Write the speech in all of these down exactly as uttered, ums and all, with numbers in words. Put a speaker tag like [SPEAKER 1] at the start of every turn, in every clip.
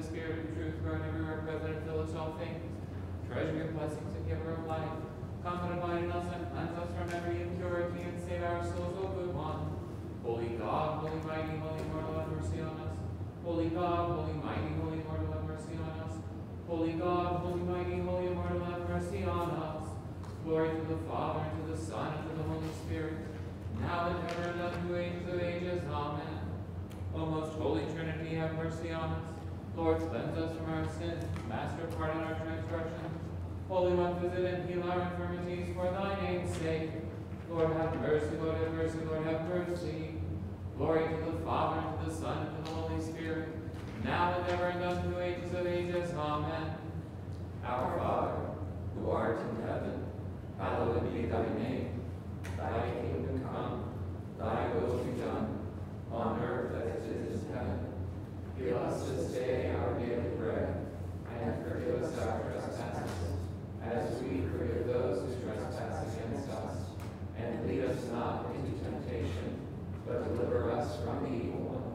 [SPEAKER 1] the Spirit of truth, who are everywhere present and fill us all things. Treasure your blessings and giver of life. Come and abide in us and cleanse us from every impurity and save our souls, O good one. Holy God, holy mighty, holy immortal, have mercy on us. Holy God, holy mighty, holy immortal, have mercy on us. Holy God, holy mighty, holy immortal, have mercy on us. Glory to the Father, and to the Son, and to the Holy Spirit, now and ever, and unto ages of ages. Amen. O most holy Trinity, have mercy on us. Lord, cleanse us from our sins. Master, pardon our transgressions. Holy One, visit and heal our infirmities for thy name's sake. Lord, have mercy. Lord, have mercy. Lord, have mercy. Glory to the Father, and to the Son, and to the Holy Spirit, now and ever, and unto ages of ages. Amen.
[SPEAKER 2] Our Father, who art in heaven, hallowed be thy name. Thy kingdom come, thy will be done, on earth as it is in heaven. Give us this day our daily bread, and forgive us our trespasses, as we forgive those who trespass against us. And lead us not into temptation, but deliver us from the evil one.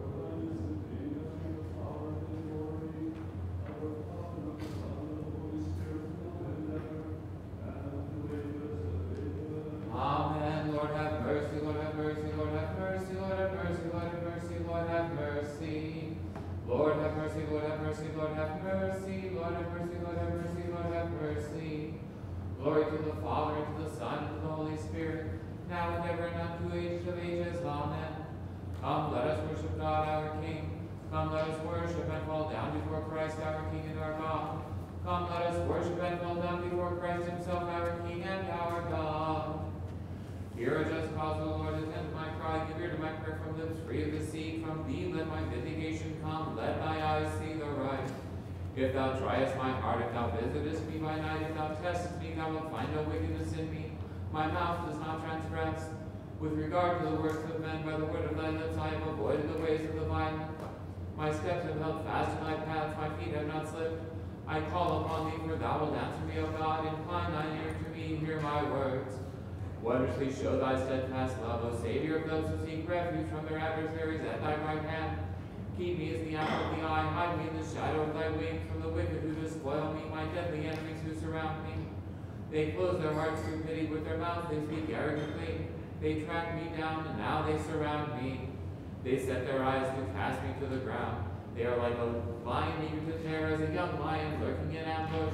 [SPEAKER 1] Amen. Lord, have mercy. Lord, have mercy. Lord, have mercy. Lord, have mercy. Lord, have mercy. Lord, have mercy. Lord, have mercy. Lord, have mercy. Lord, have mercy. Lord, have mercy. Lord, have mercy. Lord, have mercy. Glory to the Father, and to the Son, and to the Holy Spirit, now and ever, and unto ages of ages. Amen. Come, let us worship God, our King. Come, let us worship and fall down before Christ, our King and our God. Come, let us worship and fall down before Christ himself, our King and our God. Hear a just cause, O Lord, attend to my cry. Give ear to my prayer from lips free of deceit. From thee let my vindication come. Let thy eyes see the right. If thou triest my heart, if thou visitest me by night, if thou testest me, thou wilt find no wickedness in me. My mouth does not transgress. With regard to the works of men, by the word of thy lips I have avoided the ways of the violent. My steps have held fast in thy paths, my feet have not slipped. I call upon thee, for thou wilt answer me, O God. Incline thine ear to me, hear my words. Wondrously show thy steadfast love, O Savior of those who seek refuge from their adversaries at thy right hand. Keep me as the apple of the eye, hide me in the shadow of thy wings from the wicked who despoil me, my deadly enemies who surround me. They close their hearts through pity, with their mouths they speak arrogantly. They track me down, and now they surround me. They set their eyes to cast me to the ground. They are like a lion eager to tear, as a young lion lurking in ambush.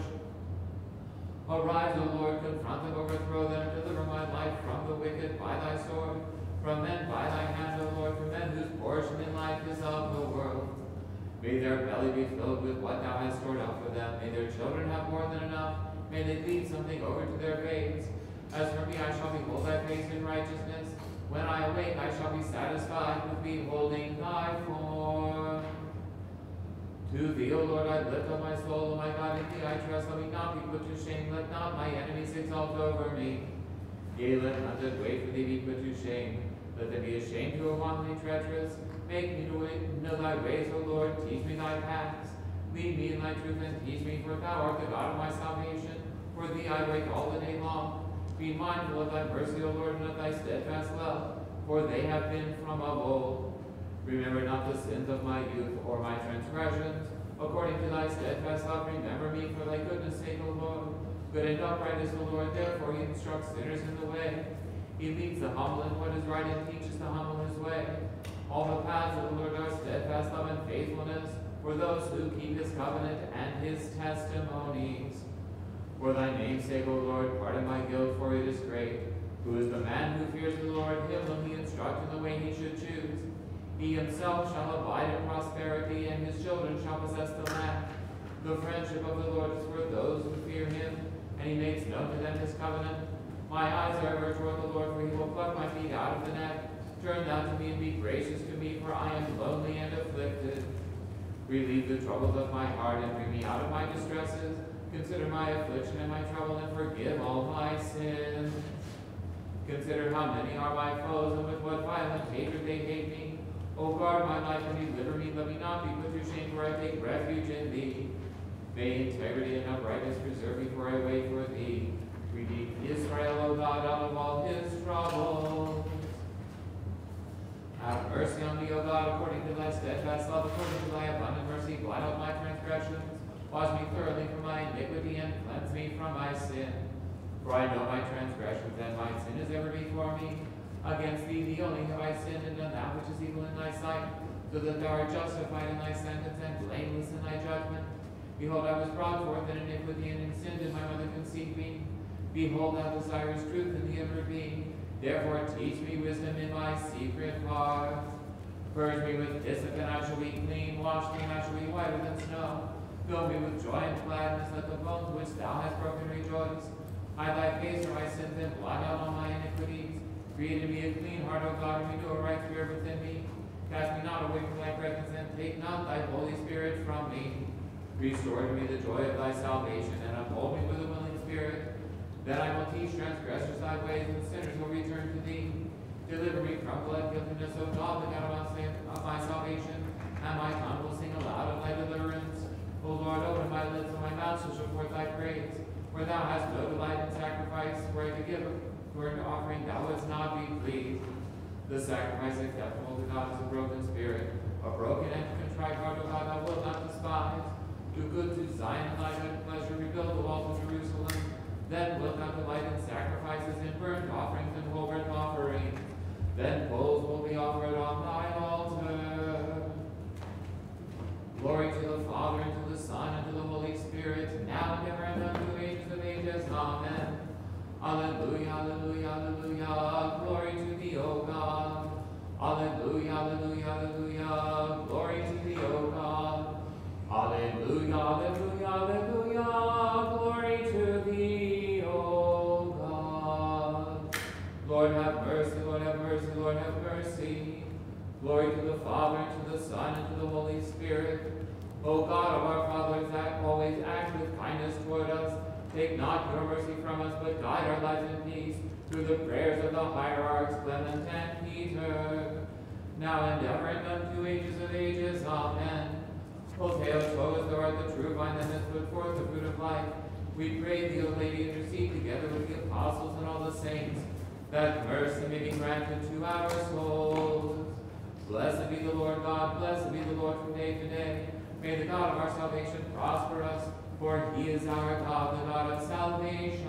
[SPEAKER 1] Arise, O Lord, confront them, overthrow them, deliver my life from the wicked by thy sword, from men by thy hand, O Lord, from men whose portion in life is of the world. May their belly be filled with what thou hast stored up for them. May their children have more than enough. May they lead something over to their babes. As for me, I shall behold thy face in righteousness. When I awake, I shall be satisfied with beholding thy form. To thee, O Lord, I lift up my soul, O my God, in thee I trust. Let me not be put to shame, let not my enemies exalt over me. Yea, let none that wait for thee be put to shame. Let them be ashamed who are wantonly treacherous. Make me to know thy ways, O Lord, teach me thy paths. Lead me in thy truth and teach me, for thou art the God of my salvation. For thee I wait all the day long. Be mindful of thy mercy, O Lord, and of thy steadfast love, for they have been from of old. Remember not the sins of my youth or my transgressions. According to thy steadfast love, remember me for thy goodness' sake, O Lord. Good and upright is the Lord, therefore he instructs sinners in the way. He leads the humble in what is right and teaches the humble his way. All the paths of the Lord are steadfast love and faithfulness for those who keep his covenant and his testimonies. For thy name's sake, O Lord, pardon my guilt, for it is great. Who is the man who fears the Lord? Him will he instruct in the way he should choose. He himself shall abide in prosperity, and his children shall possess the land. The friendship of the Lord is for those who fear him, and he makes known to them his covenant. My eyes are ever toward the Lord, for he will pluck my feet out of the net. Turn thou to me and be gracious to me, for I am lonely and afflicted. Relieve the troubles of my heart and bring me out of my distresses. Consider my affliction and my trouble, and forgive all my sins. Consider how many are my foes, and with what violent hatred they hate me. O guard my life and deliver me. Let me not be put to shame, for I take refuge in thee. May integrity and uprightness preserve me, for I wait for thee. Redeem Israel, O God, out of all his troubles. Have mercy on me, O God, according to thy steadfast love, according to thy abundant mercy. Blot out my transgressions, wash me thoroughly from my iniquity, and cleanse me from my sin. For I know my transgressions, and my sin is ever before me. Against thee, thee only have I sinned, and done that which is evil in thy sight, so that thou art justified in thy sentence, and blameless in thy judgment. Behold, I was brought forth in iniquity, and in sin did my mother conceive me. Behold, thou desirest truth in the inward being. Therefore teach me wisdom in my secret parts. Purge me with hyssop, and I shall be clean. Wash me, and I shall be whiter than snow. Fill me with joy and gladness, let the bones which thou hast broken rejoice. Hide thy face from my sins, and blot out all my iniquities. Create in me a clean heart, O God, and renew a right spirit within me. Cast me not away from thy presence, and take not thy Holy Spirit from me. Restore to me the joy of thy salvation, and uphold me with a willing spirit. Then I will teach transgressors thy ways, and sinners will return to thee. Deliver me from blood guiltiness, O God, the God of my salvation, and my tongue will sing aloud of thy deliverance. O Lord, open my lips, and my mouth shall show forth thy praise. For thou hast no delight in sacrifice, where to give for an offering thou wouldst not be pleased. The sacrifice acceptable to God is a broken spirit, a broken and contrite heart, O God, thou wilt not despise. Do good to Zion and thy good pleasure, rebuild the walls of Jerusalem. Then wilt thou delight in sacrifices, in burnt offerings, and whole burnt offerings. Then bulls will be offered on thy altar. Glory to the Father, and to the Son, and to the Holy Spirit, now and ever, and unto ages of ages. Amen. Alleluia, alleluia, alleluia. Glory to thee, O God. Alleluia, alleluia, alleluia. Glory to thee, O God. Alleluia, alleluia, alleluia. Glory to thee, O God. Lord have mercy, Lord have mercy, Lord have mercy. Glory to the Father, and to the Son, and to the Holy Spirit. O God of our fathers, that always act with kindness toward us, take not your mercy from us, but guide our lives in peace, through the prayers of the hierarchs Clement and Peter, now and ever, and unto ages of ages. Amen. O Theotokos, thou art the true vine that has put forth the fruit of life. We pray thee, O Lady, intercede together with the apostles and all the saints, that mercy may be granted to our souls. Blessed be the Lord God, blessed be the Lord from day to day. May the God of our salvation prosper us, for he is our God, the God of salvation.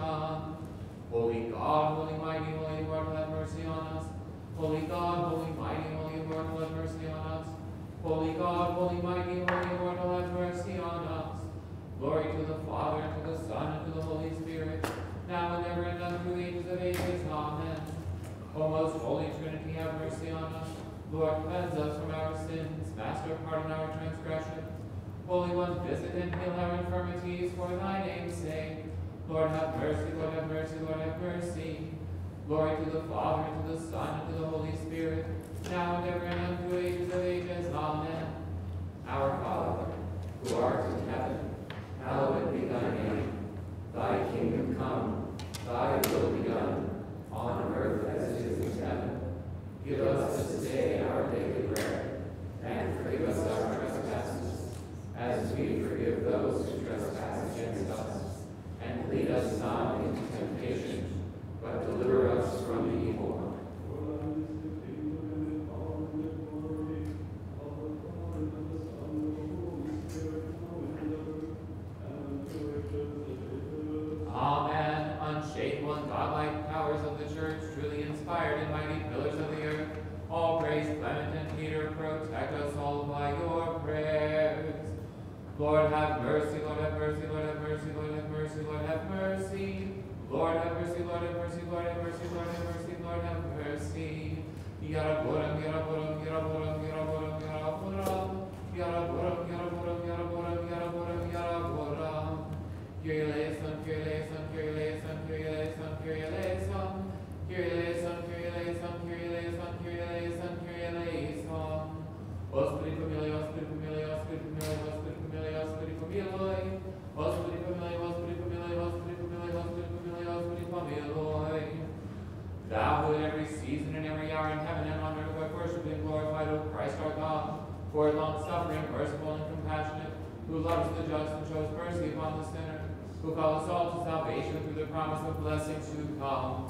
[SPEAKER 1] Holy God, holy mighty, holy immortal, have mercy on us. Holy God, holy mighty, holy immortal, have mercy on us. Holy God, holy mighty, holy immortal, have mercy on us. Glory to the Father, and to the Son, and to the Holy Spirit, now and ever, and unto ages of ages. Amen. O most holy Trinity, have mercy on us. Lord, cleanse us from our sins. Master, pardon our transgressions. Holy One, visit and heal our infirmities for thy name's sake. Lord, have mercy, Lord, have mercy, Lord, have mercy. Glory to the Father, and to the Son, and to the Holy Spirit, now and ever, and unto ages of ages. Amen.
[SPEAKER 2] Our Father, who art in heaven, hallowed be thy name. Thy kingdom come, thy will be done, on earth as it is in heaven. Give us this day our daily bread, and forgive us our trespasses, as we forgive those who trespass against us. And lead us not into temptation, but deliver us from the evil one.
[SPEAKER 1] Amen. Unshakable and godlike powers of the Church, truly inspired and mighty pillars of the earth, all praise Clement and Peter, protect us all by your prayers. Lord have mercy, Lord have mercy, Lord have mercy, Lord have mercy, Lord have mercy. Lord have mercy, Lord have mercy, Lord have mercy, Lord have mercy, Lord have mercy. Yaraburam, yaraburam, yaraburam, yaraburam, yaraburam. Yaraburam, yaraburam, yaraburam, yaraburam, yaraburam. Kyrie eleison, Kyrie eleison, Kyrie eleison, Kyrie eleison, Kyrie eleison. Kyrie eleison, Kyrie eleison, Kyrie eleison, Kyrie eleison, Kyrie eleison. Ospiri family, ospiri family, ospiri family, ospiri family, ospiri family. Ospiri family, ospiri family, ospiri family, ospiri family, ospiri family. Thou who in every season and every hour in heaven and on earth art worshipped and glorified, O Christ our God, for long-suffering, merciful, and compassionate, who loves the just and shows mercy upon the sinner, who calls us all to salvation through the promise of blessings to come.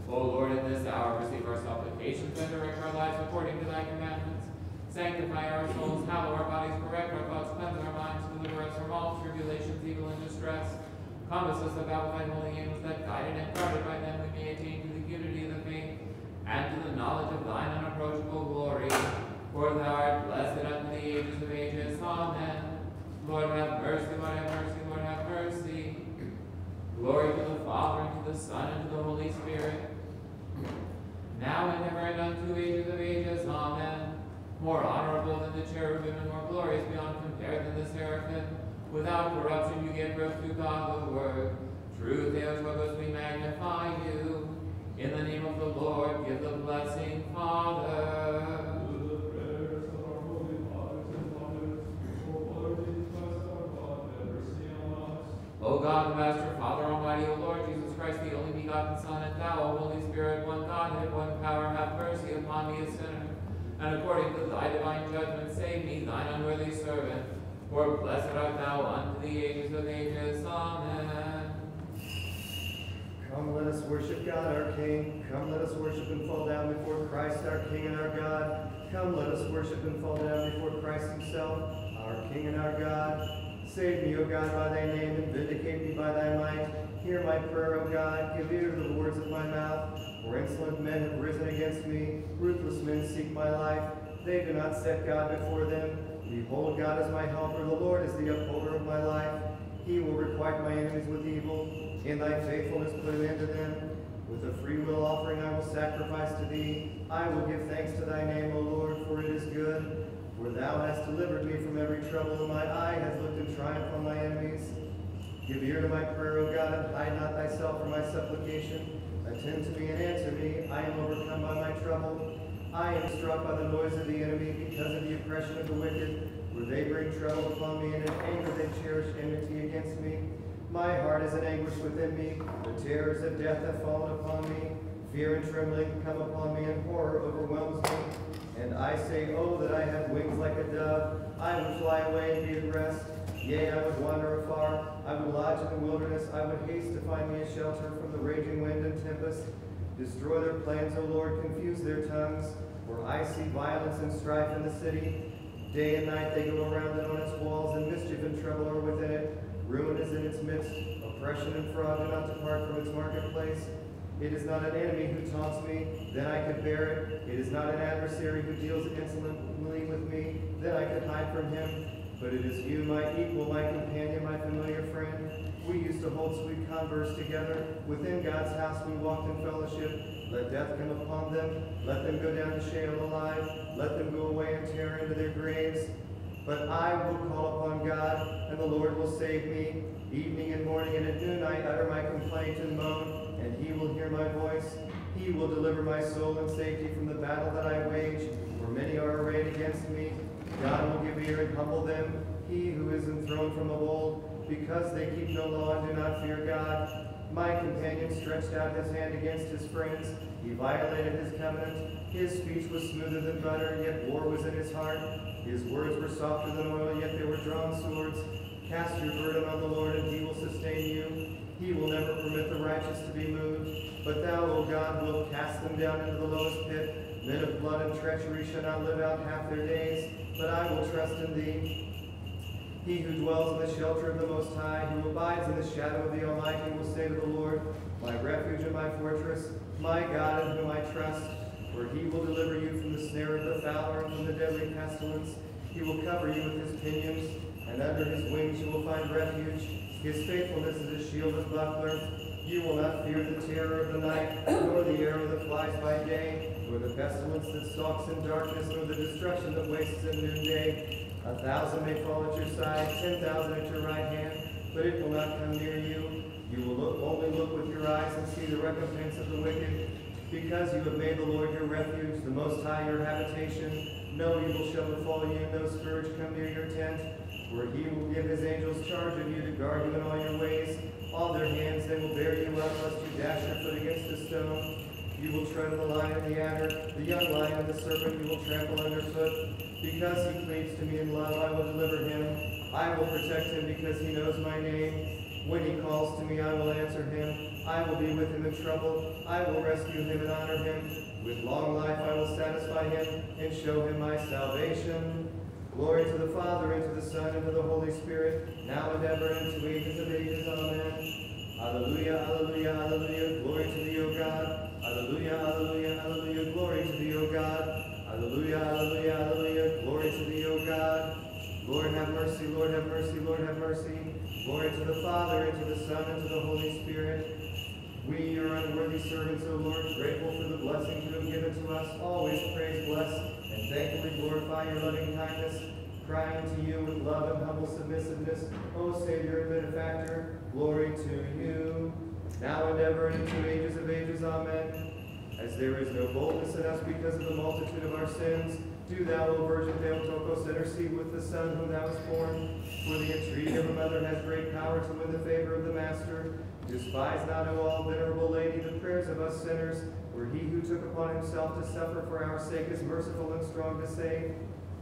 [SPEAKER 1] O Lord, in this hour receive our supplications and direct our lives according to thy commandments. Sanctify our souls, hallow our bodies, correct our thoughts, cleanse our minds, deliver us from all tribulations, evil, and distress. Compass us about with thy holy angels, that guided and guarded by them we may attain to the unity of the faith and to the knowledge of thine unapproachable glory. For thou art blessed unto the ages of ages. Amen. Lord have mercy, Lord have mercy, Lord have mercy. Glory to the Father, and to the Son, and to the Holy Spirit, now and ever, and unto ages of ages. Amen. More honorable than the cherubim, and more glorious beyond compare than the seraphim, without corruption you give birth to God the Word. True Theotokos, we magnify you. In the name of the Lord, give the blessing, Father. O God, Master, Father Almighty, O Lord Jesus Christ, the only begotten Son, and thou, O Holy Spirit, one Godhead, one power, have mercy upon me, a sinner, and according to thy divine judgment, save me, thine unworthy servant. For blessed art thou unto the ages of ages. Amen.
[SPEAKER 3] Come, let us worship God, our King. Come, let us worship and fall down before Christ, our King and our God. Come, let us worship and fall down before Christ himself, our King and our God. Save me, O God, by thy name, and vindicate me by thy might. Hear my prayer, O God. Give ear to the words of my mouth. For insolent men have risen against me. Ruthless men seek my life. They do not set God before them. Behold, God is my helper. The Lord is the upholder of my life. He will requite my enemies with evil. In thy faithfulness put an end to them. With a free will offering I will sacrifice to thee. I will give thanks to thy name, O Lord, for it is good. For thou hast delivered me from every trouble, and my eye has looked in triumph on my enemies. Give ear to my prayer, O God, and hide not thyself from my supplication. Attend to me and answer me. I am overcome by my trouble. I am struck by the noise of the enemy because of the oppression of the wicked. For they bring trouble upon me, and in anger they cherish enmity against me. My heart is in anguish within me. The terrors of death have fallen upon me. Fear and trembling come upon me, and horror overwhelms me. And I say, oh, that I had wings like a dove. I would fly away and be at rest. Yea, I would wander afar. I would lodge in the wilderness. I would haste to find me a shelter from the raging wind and tempest. Destroy their plans, O Lord, confuse their tongues. For I see violence and strife in the city. Day and night they go around it on its walls, and mischief and trouble are within it. Ruin is in its midst. Oppression and fraud do not depart from its marketplace. It is not an enemy who taunts me, then I could bear it. It is not an adversary who deals insolently with me, then I could hide from him. But it is you, my equal, my companion, my familiar friend. We used to hold sweet converse together. Within God's house we walked in fellowship. Let death come upon them. Let them go down to Sheol alive. Let them go away and tear into their graves. But I will call upon God, and the Lord will save me. Evening and morning and at noon I utter my complaint and moan, and he will hear my voice. He will deliver my soul in safety from the battle that I wage, for many are arrayed against me. God will give ear and humble them, he who is enthroned from of old, because they keep no law and do not fear God. My companion stretched out his hand against his friends. He violated his covenant. His speech was smoother than butter, yet war was in his heart. His words were softer than oil, yet they were drawn swords. Cast your burden on the Lord, and he will sustain you. He will never permit the righteous to be moved. But thou, O God, wilt cast them down into the lowest pit. Men of blood and treachery shall not live out half their days, but I will trust in thee. He who dwells in the shelter of the Most High, who abides in the shadow of the Almighty, will say to the Lord, my refuge and my fortress, my God in whom I trust. For he will deliver you from the snare of the fowler and from the deadly pestilence. He will cover you with his pinions, and under his wings you will find refuge. His faithfulness is a shield and buckler. You will not fear the terror of the night, nor the arrow that flies by day, nor the pestilence that stalks in darkness, nor the destruction that wastes at noonday. A thousand may fall at your side, ten thousand at your right hand, but it will not come near you. You will look, only look with your eyes and see the recompense of the wicked. Because you have made the Lord your refuge, the Most High your habitation, no evil shall befall you, no scourge come near your tent. For he will give his angels charge of you to guard you in all your ways. On their hands they will bear you up, lest you dash your foot against a stone. You will tread on the lion and the adder, the young lion and the serpent you will trample underfoot. Because he cleaves to me in love, I will deliver him. I will protect him because he knows my name. When he calls to me, I will answer him. I will be with him in trouble. I will rescue him and honor him. With long life I will satisfy him and show him my salvation. Glory to the Father, and to the Son, and to the Holy Spirit, now and ever, and to ages of ages. Amen. Alleluia, alleluia, alleluia. Glory to thee, O God. Alleluia, alleluia, alleluia. Glory to thee, O God. Alleluia, alleluia, alleluia. Glory to thee, O God. Lord have mercy, Lord have mercy, Lord have mercy. Glory to the Father, and to the Son, and to the Holy Spirit. We, your unworthy servants, O Lord, grateful for the blessings you have given to us, always praise, bless, and thankfully glorify your loving kindness, crying to you with love and humble submissiveness, O Savior and benefactor, glory to you, now and ever, and into ages of ages. Amen. As there is no boldness in us because of the multitude of our sins, do thou, O Virgin Theotokos, intercede with the Son whom thou hast borne. For the entreaty of a mother has great power to win the favor of the Master. Despise not, O all venerable Lady, the prayers of us sinners, for he who took upon himself to suffer for our sake is merciful and strong to save.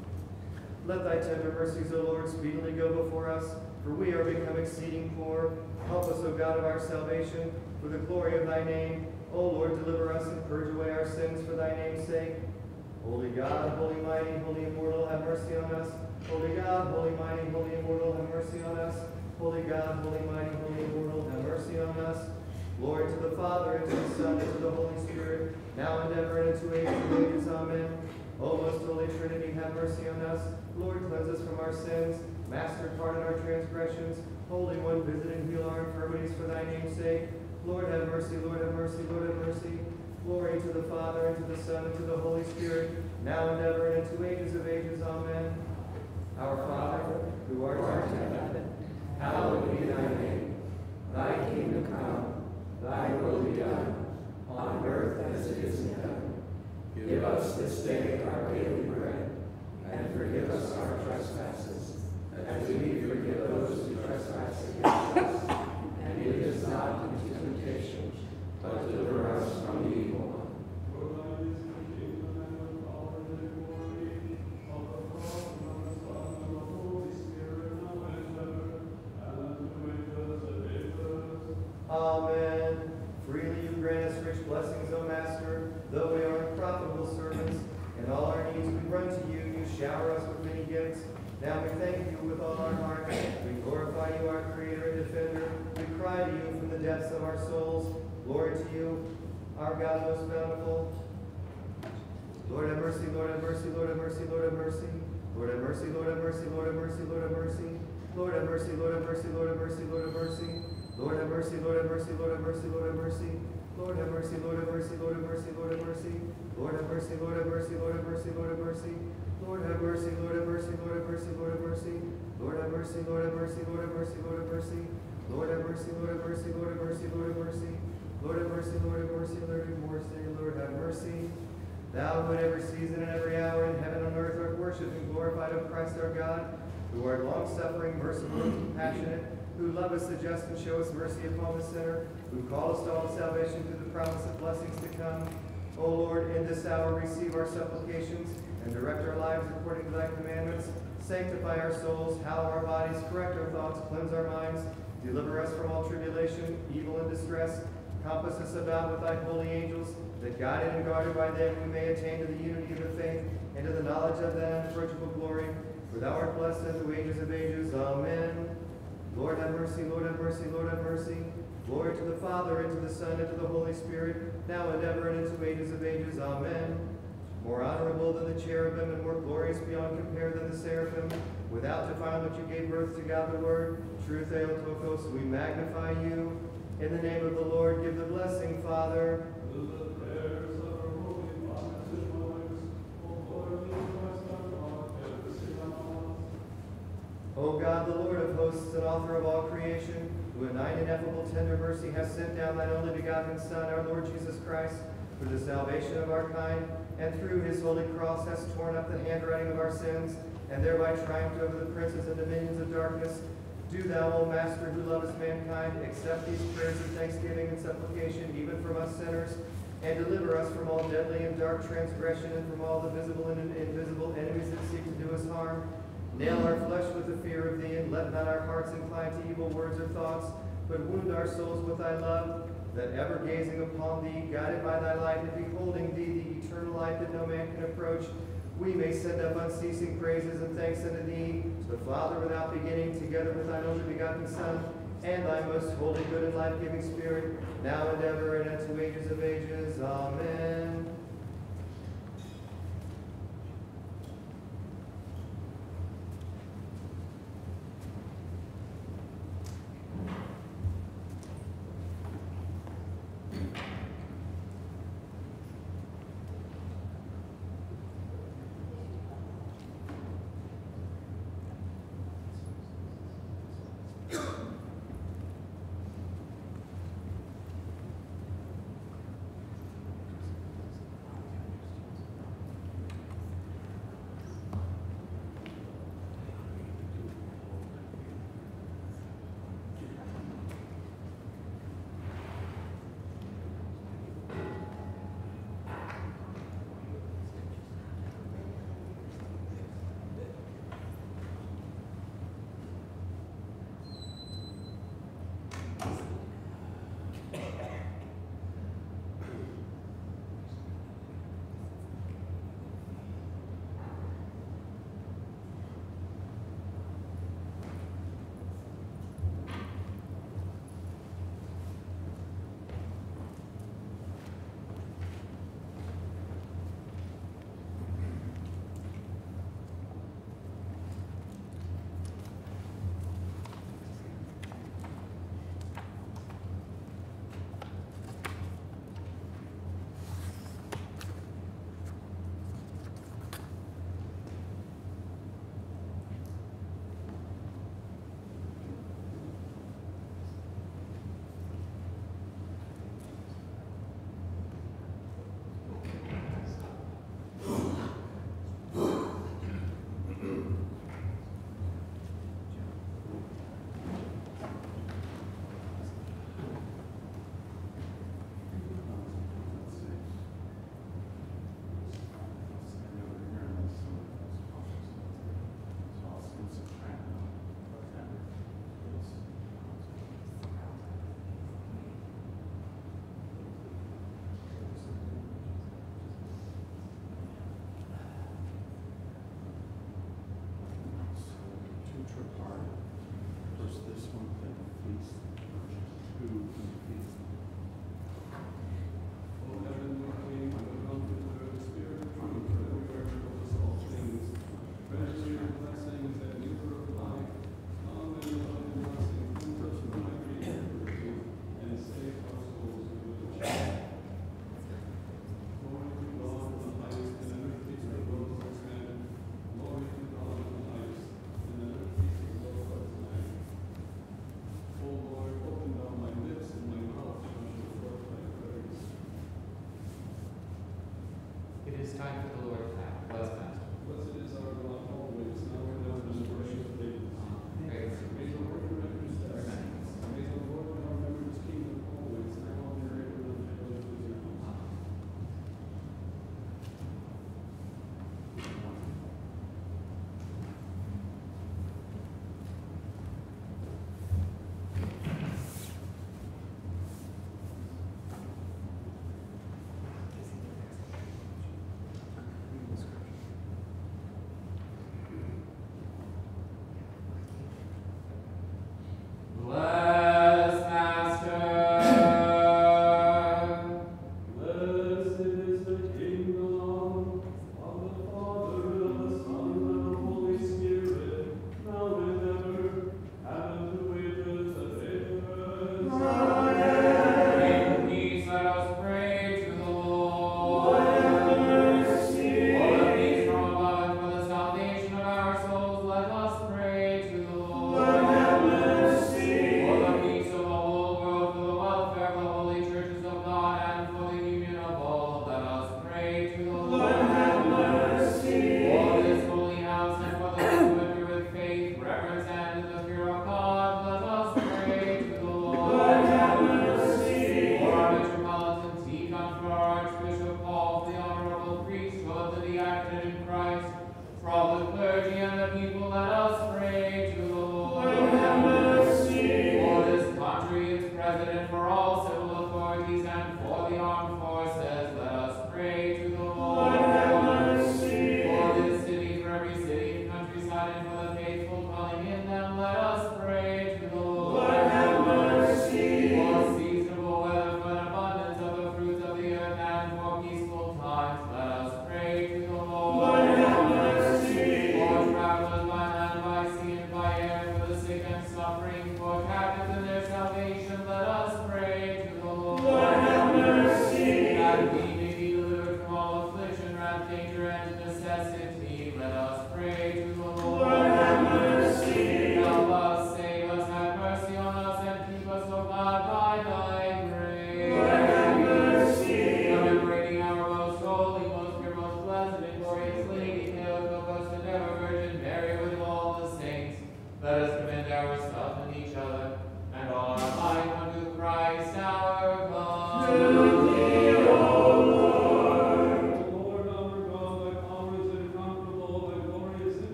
[SPEAKER 3] Let thy tender mercies, O Lord, speedily go before us, for we are become exceeding poor. Help us, O God of our salvation, for the glory of thy name. O Lord, deliver us and purge away our sins for thy name's sake. Holy God, holy mighty, holy immortal, have mercy on us. Holy God, holy mighty, holy immortal, have mercy on us. Holy God, holy mighty, holy immortal, have mercy on us. Glory to the Father, and to the Son, and to the Holy Spirit, now and ever, and into ages of ages. Amen. O most holy Trinity, have mercy on us. Lord, cleanse us from our sins. Master, pardon our transgressions. Holy One, visit and heal our infirmities for thy name's sake. Lord, have mercy, Lord, have mercy, Lord, have mercy. Glory to the Father, and to the Son, and to the Holy Spirit, now and ever, and into ages of ages. Amen. Our Father, who art in heaven, hallowed be thy name. Thy kingdom come, thy will be done, on earth as it is in heaven. Give us this day our daily bread, and forgive us our trespasses, as we forgive those who trespass against us. And lead us not into temptation, but deliver us from the evil one. Amen. Freely you grant us rich blessings, O Master, though we are unprofitable servants. In all our needs we run to you, you shower us with many gifts. Now we thank you with all our heart. We glorify you, our Creator and Defender. We cry to you from the depths of our souls. Glory to you, our God most bountiful. Lord have mercy, Lord have mercy, Lord have mercy, Lord have mercy. Lord have mercy, Lord have mercy, Lord have mercy, Lord have mercy. Lord have mercy, Lord have mercy, Lord have mercy, Lord have mercy. Lord have mercy, Lord have mercy, Lord have mercy, Lord have mercy. Lord have mercy, Lord have mercy, Lord have mercy, Lord have mercy. Lord have mercy, Lord have mercy, Lord have mercy, Lord have mercy. Lord have mercy, Lord have mercy, Lord have mercy, Lord have mercy. Lord have mercy, Lord have mercy, Lord have mercy, Lord have mercy. Lord have mercy, Lord have mercy, Lord have mercy, Lord have mercy. Lord have mercy, Lord have mercy, Lord have mercy, Lord have mercy. Thou who in every season and every hour in heaven and earth art worshipped and glorified of Christ our God, who art long-suffering, merciful, and compassionate, who lovest the just and showest mercy upon the sinner, who callest all to salvation through the promise of blessings to come. O Lord, in this hour receive our supplications and direct our lives according to thy commandments. Sanctify our souls, hallow our bodies, correct our thoughts, cleanse our minds, deliver us from all tribulation, evil, and distress. Compass us about with thy holy angels, that guided and guarded by them we may attain to the unity of the faith and to the knowledge of that unapproachable glory. For thou art blessed unto ages of ages. Amen. Lord have mercy, Lord have mercy, Lord have mercy. Glory to the Father, and to the Son, and to the Holy Spirit, now and ever, and into ages of ages. Amen. More honorable than the cherubim, and more glorious beyond compare than the seraphim, without defilement you gave birth to God the Word, true Theotokos, we magnify you. In the name of the Lord, give the blessing, Father. O God, the Lord of hosts and author of all creation, who in thine ineffable tender mercy hast sent down thine only begotten Son, our Lord Jesus Christ, for the salvation of our kind, and through his holy cross hast torn up the handwriting of our sins, and thereby triumphed over the princes and dominions of darkness. Do thou, O Master, who lovest mankind, accept these prayers of thanksgiving and supplication, even from us sinners, and deliver us from all deadly and dark transgression, and from all the visible and invisible enemies that seek to do us harm. Nail our flesh with the fear of thee, and let not our hearts incline to evil words or thoughts, but wound our souls with thy love, that ever gazing upon thee, guided by thy light, and beholding thee, the eternal light that no man can approach, we may send up unceasing praises and thanks unto thee, to the Father without beginning, together with thine only begotten Son, and thy most holy, good, and life-giving Spirit, now and ever, and unto ages of ages. Amen.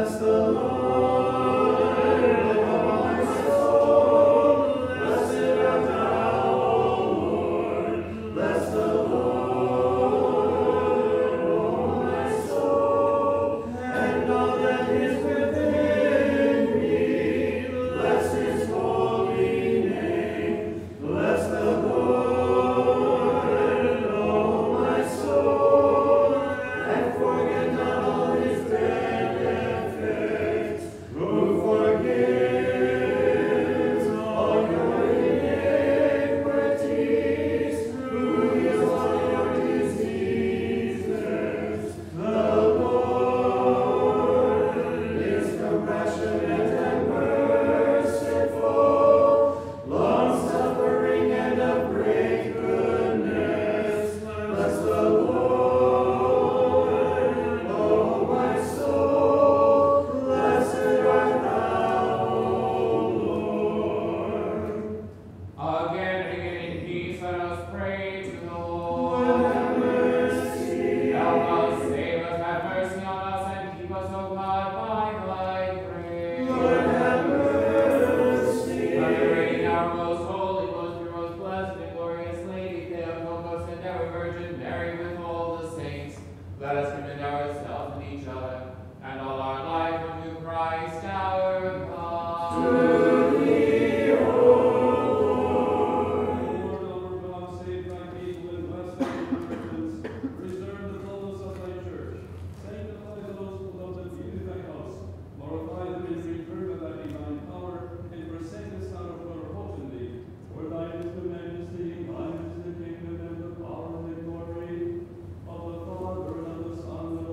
[SPEAKER 4] Son,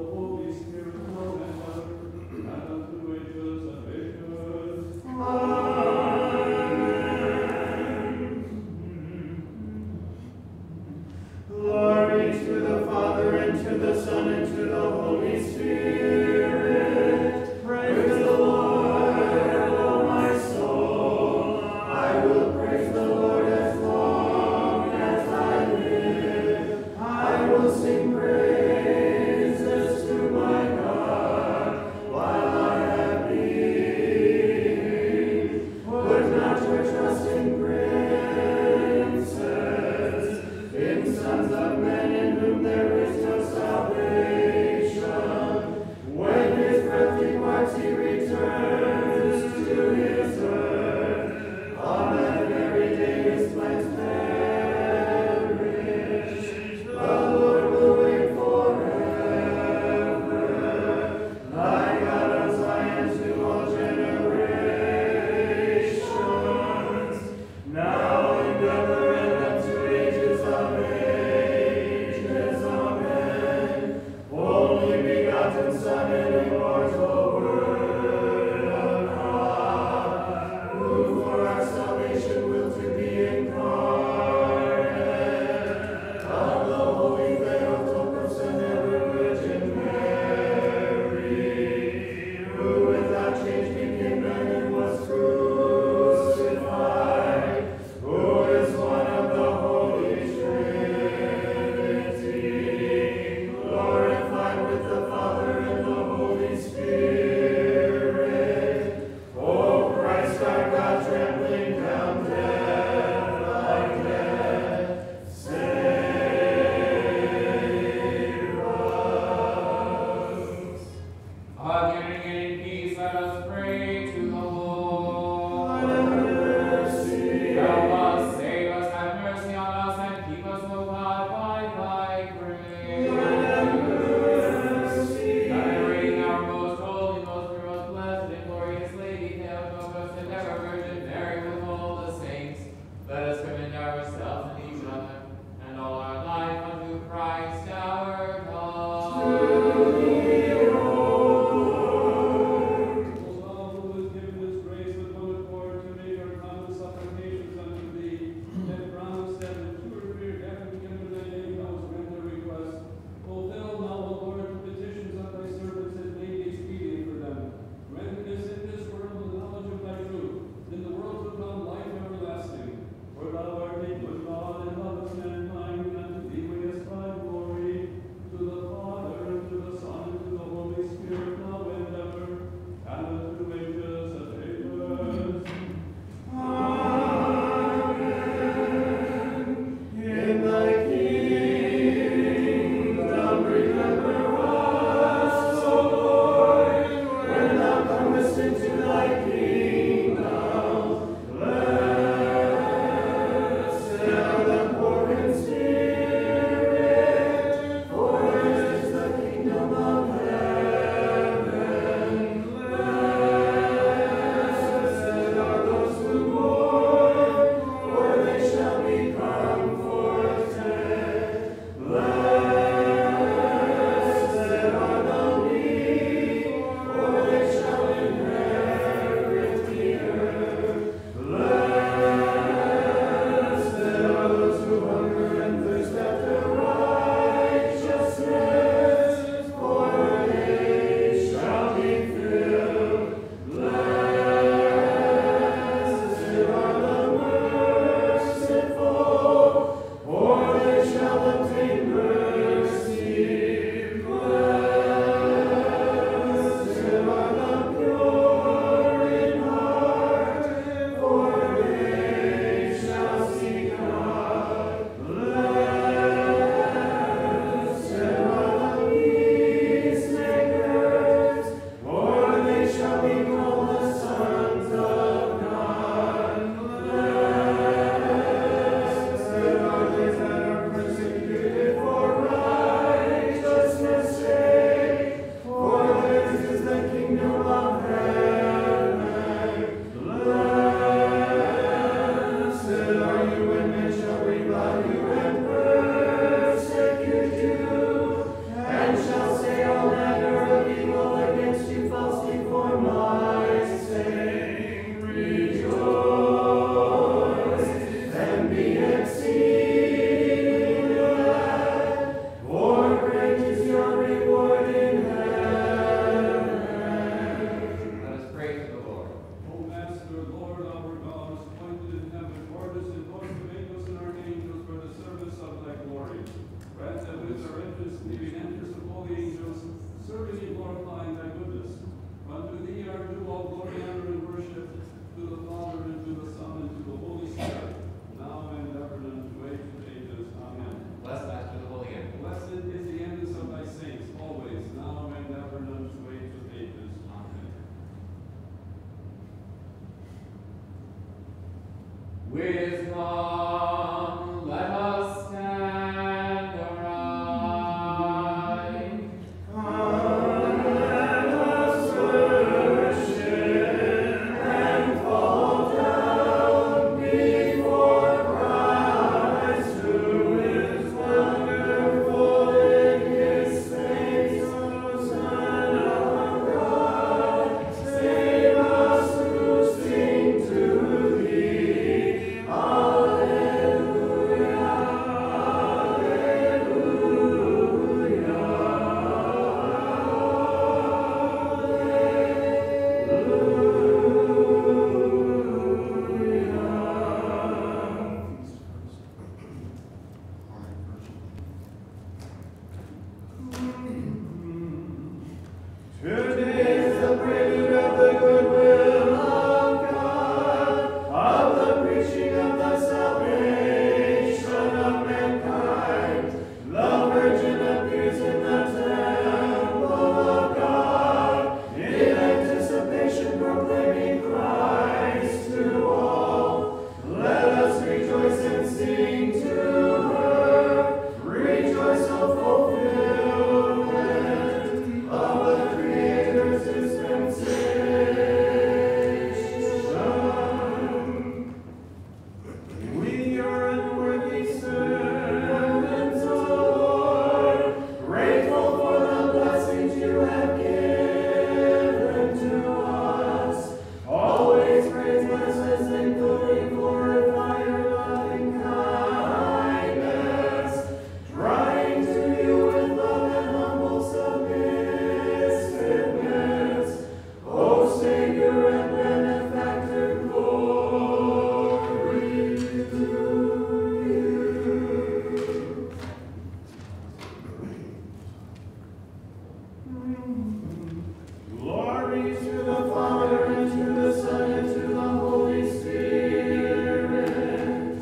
[SPEAKER 4] Glory to the Father, and to the Son, and to the Holy Spirit.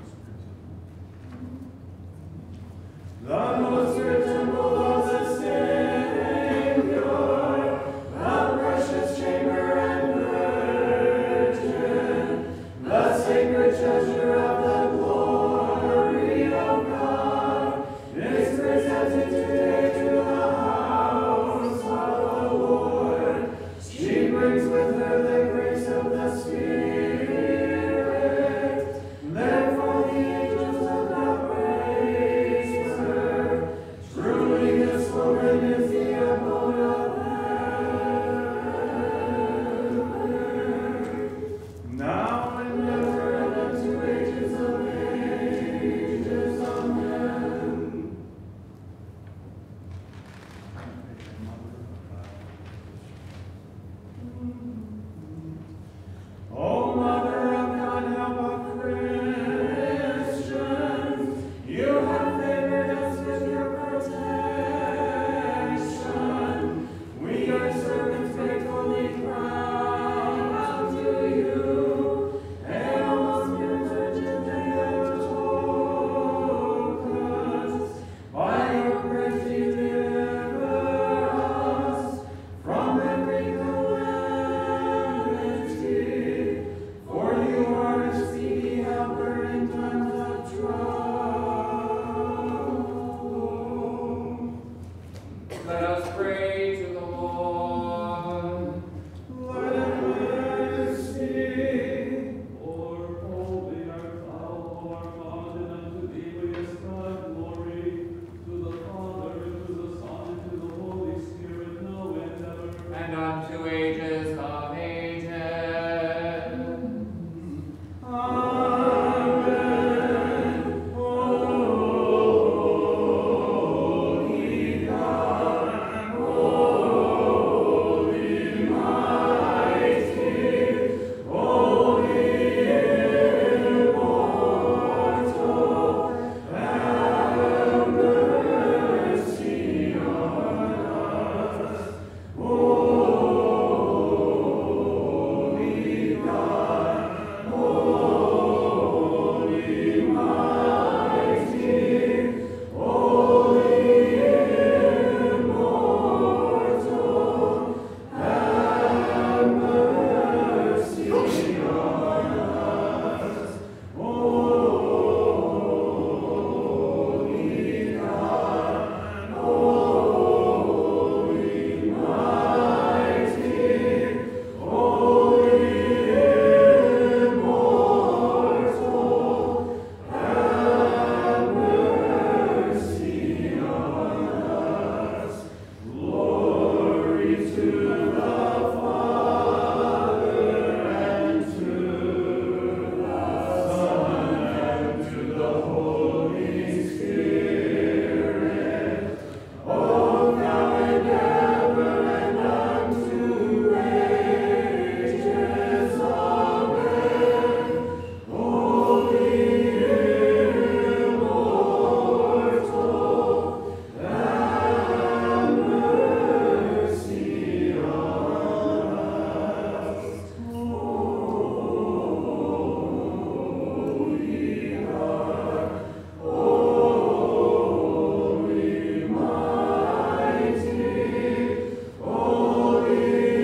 [SPEAKER 4] The most rich temple of the Savior, the precious chamber and virgin, the sacred treasure of the glory of God, is presented today to the house of the Lord. She brings with her the grace of the Spirit. Therefore the angels of God praise her. Truly this woman is the abode of heaven. Now and ever and unto ages of ages. Amen. O Mother of God, help of Christians, you have favored us with your protection. We, your servants, gratefully cry unto you. Hail, most pure Virgin Theotokos, by your grace deliver us from every calamity. For you are a speedy helper in times of trouble.
[SPEAKER 1] Let us pray to the Lord.
[SPEAKER 4] Lord have mercy.
[SPEAKER 2] Lord, holy art thou, O our God, and unto thee we ascribe glory, to the Father, and to the Son, and to the Holy Spirit, now and ever.
[SPEAKER 1] And unto ages of ages.
[SPEAKER 4] Amen. Holy God, holy mighty, holy immortal, have mercy on us. Holy God, holy mighty, holy immortal, have mercy on us. Holy God, holy mighty, holy immortal, have mercy on us. Glory to the Father, and to the Son, and to the Holy Spirit, both now and ever and unto ages. Amen. Holy immortal, have mercy on us. Holy God, holy mighty, holy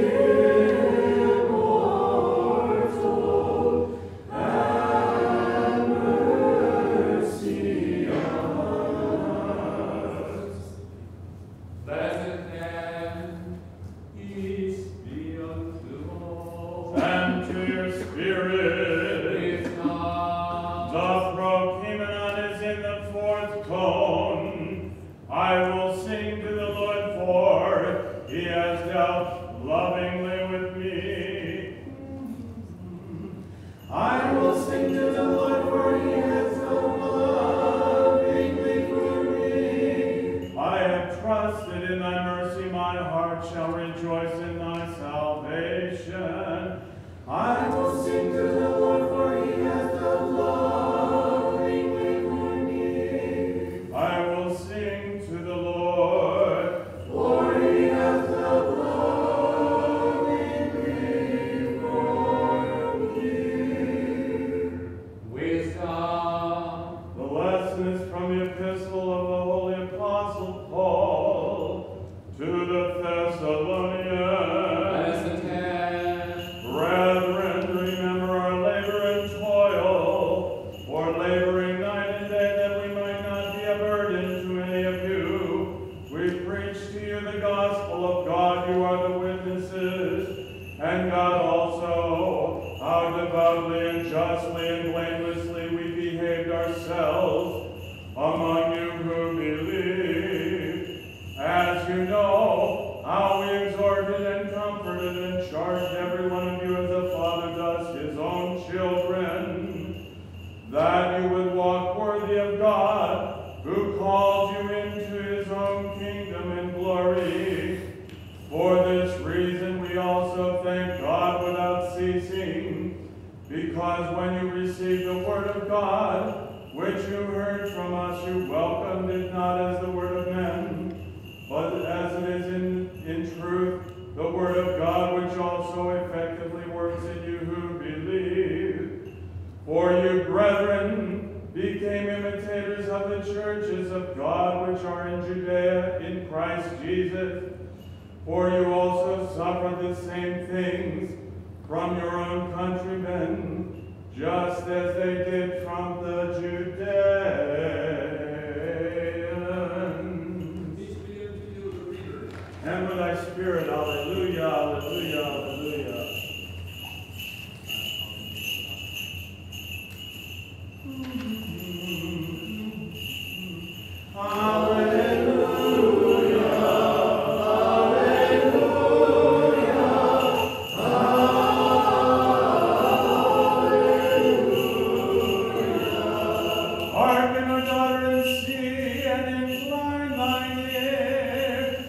[SPEAKER 4] immortal, have mercy on us.
[SPEAKER 1] Let us again.
[SPEAKER 2] Peace be unto all.
[SPEAKER 4] And to your spirit,
[SPEAKER 1] Is not.
[SPEAKER 4] the Prokimenon is in the fourth cone. I will sing to the Lord, for he has dealt lovingly with me. I will sing to the Lord, for he has dealt lovingly for me. I have trusted in thy mercy, my heart shall rejoice in thy salvation. I will sing to the Lord, for he has dealt lovingly for me. I will sing to the Lord, for he has to you the gospel of God, you are the witnesses, and God also, how devoutly and justly and blamelessly we behaved ourselves among you who believe. As you know, how we exhorted and comforted and charged every one of you as a father does his own children, that you would walk worthy of God, who called you into his own kingdom and glory. For this reason we also thank God without ceasing, because when you received the word of God, which you heard from us, you welcomed it not as the word of men, but as it is in, in truth, the word of God, which also effectively works in you who believe. For you, brethren, became imitators of the churches of God which are in Judea in Christ Jesus. For you also suffered the same things from your own countrymen, just as they did from the Judeans.
[SPEAKER 5] Peace be unto you, the reader.
[SPEAKER 4] And with thy spirit, alleluia, alleluia, alleluia. Hearken, O daughter, and see, and incline thine ear.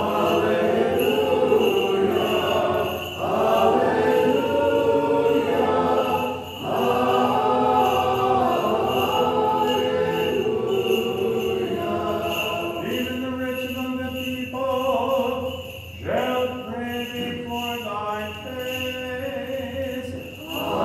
[SPEAKER 4] Even the rich among the people shall pray before thy face.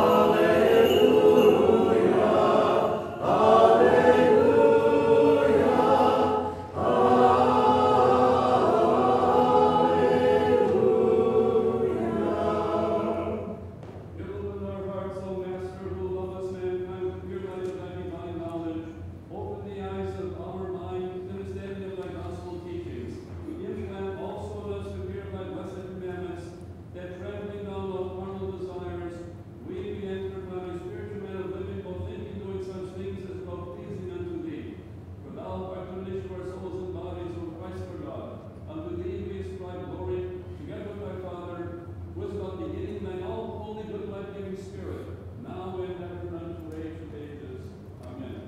[SPEAKER 5] Fill with our hearts, O Master, who lovest mankind with pure light of thy divine knowledge. Open the eyes of our mind, understanding of thy gospel teachings. Implant also in us to hear thy blessed commandments, that trampling down all carnal desires, we be entered by thy spiritual man of living, both thinking, doing such things as well pleasing unto thee. For thou art the nation of our souls and bodies, O Christ our God. Unto thee we ascribe glory, together with thy Father, who is without beginning, thine all holy, good, life-giving Spirit, now and ever, and unto the age of ages. Amen.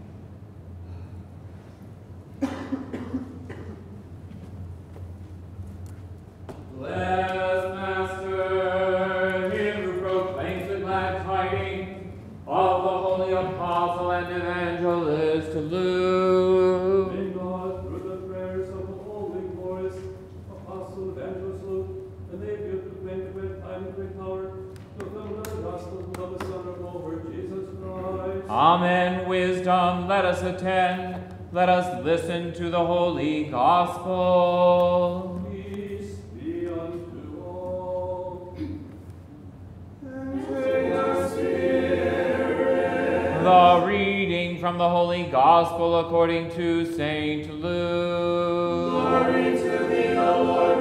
[SPEAKER 1] Bless Master, him who proclaims the glad tidings of the holy apostle and evangelist Luke.
[SPEAKER 5] May God, through the prayers of the holy, glorious Apostle Evangelist Luke, enable you to proclaim the great time and great power, to fulfill the gospel of the Son of our Lord Jesus Christ.
[SPEAKER 1] Amen. Wisdom, let us attend. Let us listen to the holy gospel.
[SPEAKER 5] Peace be unto all.
[SPEAKER 1] The reading from the Holy Gospel according to Saint Luke.
[SPEAKER 3] Glory to thee, O Lord,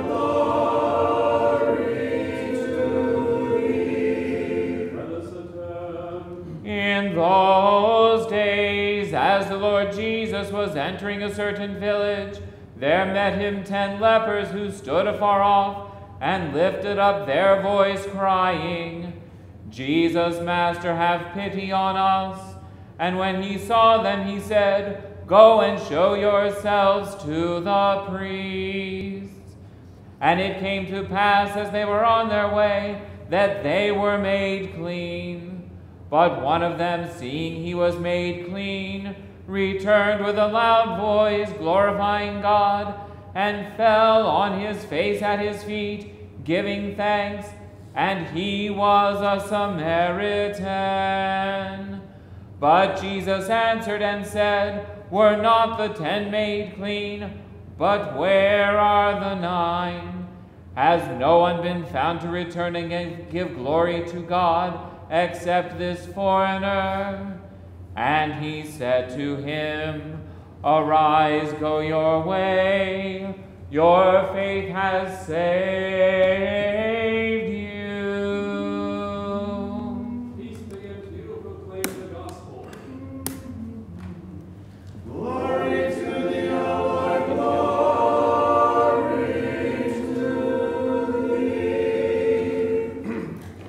[SPEAKER 3] glory to thee.
[SPEAKER 5] Let us attend.
[SPEAKER 1] In those days, as the Lord Jesus was entering a certain village, there met him ten lepers who stood afar off and lifted up their voice, crying, Jesus, Master, have pity on us. And when he saw them, he said, Go and show yourselves to the priests. And it came to pass, as they were on their way, that they were made clean. But one of them, seeing he was made clean, returned with a loud voice, glorifying God, and fell on his face at his feet, giving thanks. And he was a Samaritan. But Jesus answered and said, Were not the ten made clean? But where are the nine? Has no one been found to return and give glory to God, except this foreigner? And he said to him, Arise, go your way, Your faith has saved you.
[SPEAKER 5] Peace be unto you who proclaim the gospel.
[SPEAKER 4] Glory to thee, O Lord, glory to thee.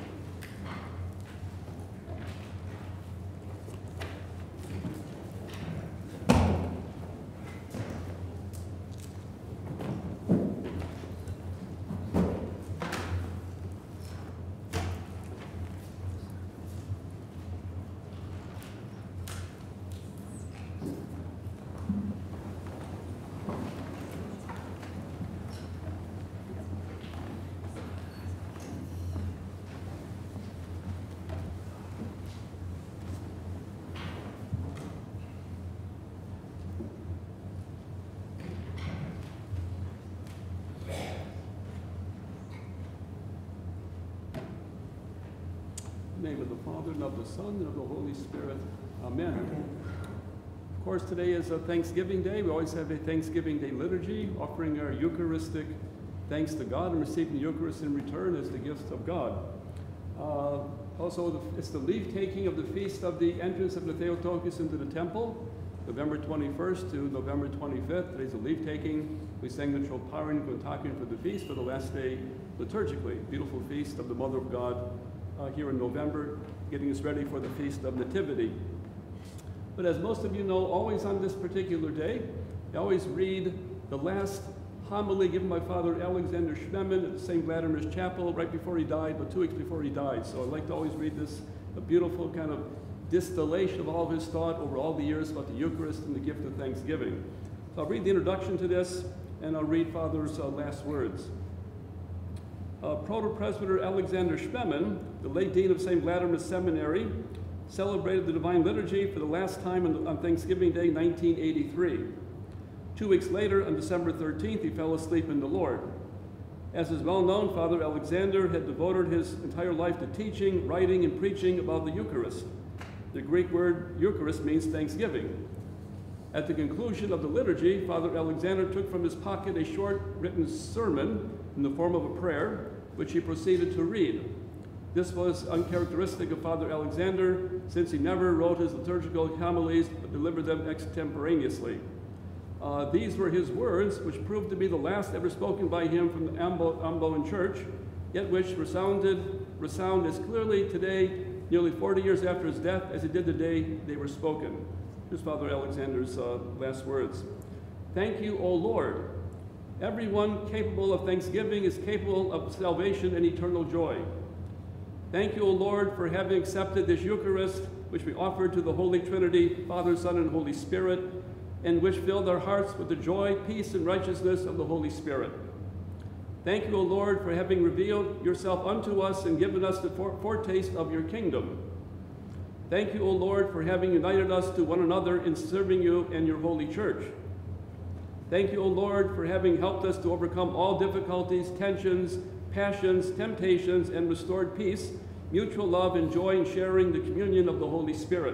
[SPEAKER 5] In the name of the Father, and of the Son, and of the Holy Spirit. Amen. Of course, today is a Thanksgiving Day. We always have a Thanksgiving Day liturgy, offering our Eucharistic thanks to God and receiving the Eucharist in return as the gift of God. Uh, also, the, it's the leave-taking of the feast of the entrance of the Theotokos into the temple, November twenty-first to November twenty-fifth. Today's the leave-taking. We sang the Troparin Guntakin for the feast for the last day liturgically. Beautiful feast of the Mother of God uh, here in November, getting us ready for the Feast of Nativity. But as most of you know, always on this particular day, I always read the last homily given by Father Alexander Schmemann at the Saint Vladimir's Chapel right before he died, but two weeks before he died. So I like to always read this, a beautiful kind of distillation of all of his thought over all the years about the Eucharist and the gift of thanksgiving. So I'll read the introduction to this, and I'll read Father's uh, last words. Uh, Proto-Presbyter Alexander Schmemann, the late Dean of Saint Vladimir's Seminary, celebrated the Divine Liturgy for the last time on, on Thanksgiving Day, nineteen eighty-three. Two weeks later, on December thirteenth, he fell asleep in the Lord. As is well known, Father Alexander had devoted his entire life to teaching, writing, and preaching about the Eucharist. The Greek word Eucharist means thanksgiving. At the conclusion of the liturgy, Father Alexander took from his pocket a short written sermon in the form of a prayer, which he proceeded to read. This was uncharacteristic of Father Alexander, since he never wrote his liturgical homilies but delivered them extemporaneously. Uh, these were his words, which proved to be the last ever spoken by him from the Ambo, Amboan Church, yet which resounded, resound as clearly today, nearly forty years after his death, as it did the day they were spoken. Here's Father Alexander's uh, last words. Thank you, O Lord. Everyone capable of thanksgiving is capable of salvation and eternal joy. Thank you, O Lord, for having accepted this Eucharist, which we offer to the Holy Trinity, Father, Son, and Holy Spirit, and which filled our hearts with the joy, peace, and righteousness of the Holy Spirit. Thank you, O Lord, for having revealed yourself unto us and given us the foretaste of your kingdom. Thank you, O Lord, for having united us to one another in serving you and your holy church. Thank you, O Lord, for having helped us to overcome all difficulties, tensions, passions, temptations, and restored peace, mutual love, and joy in sharing the communion of the Holy Spirit.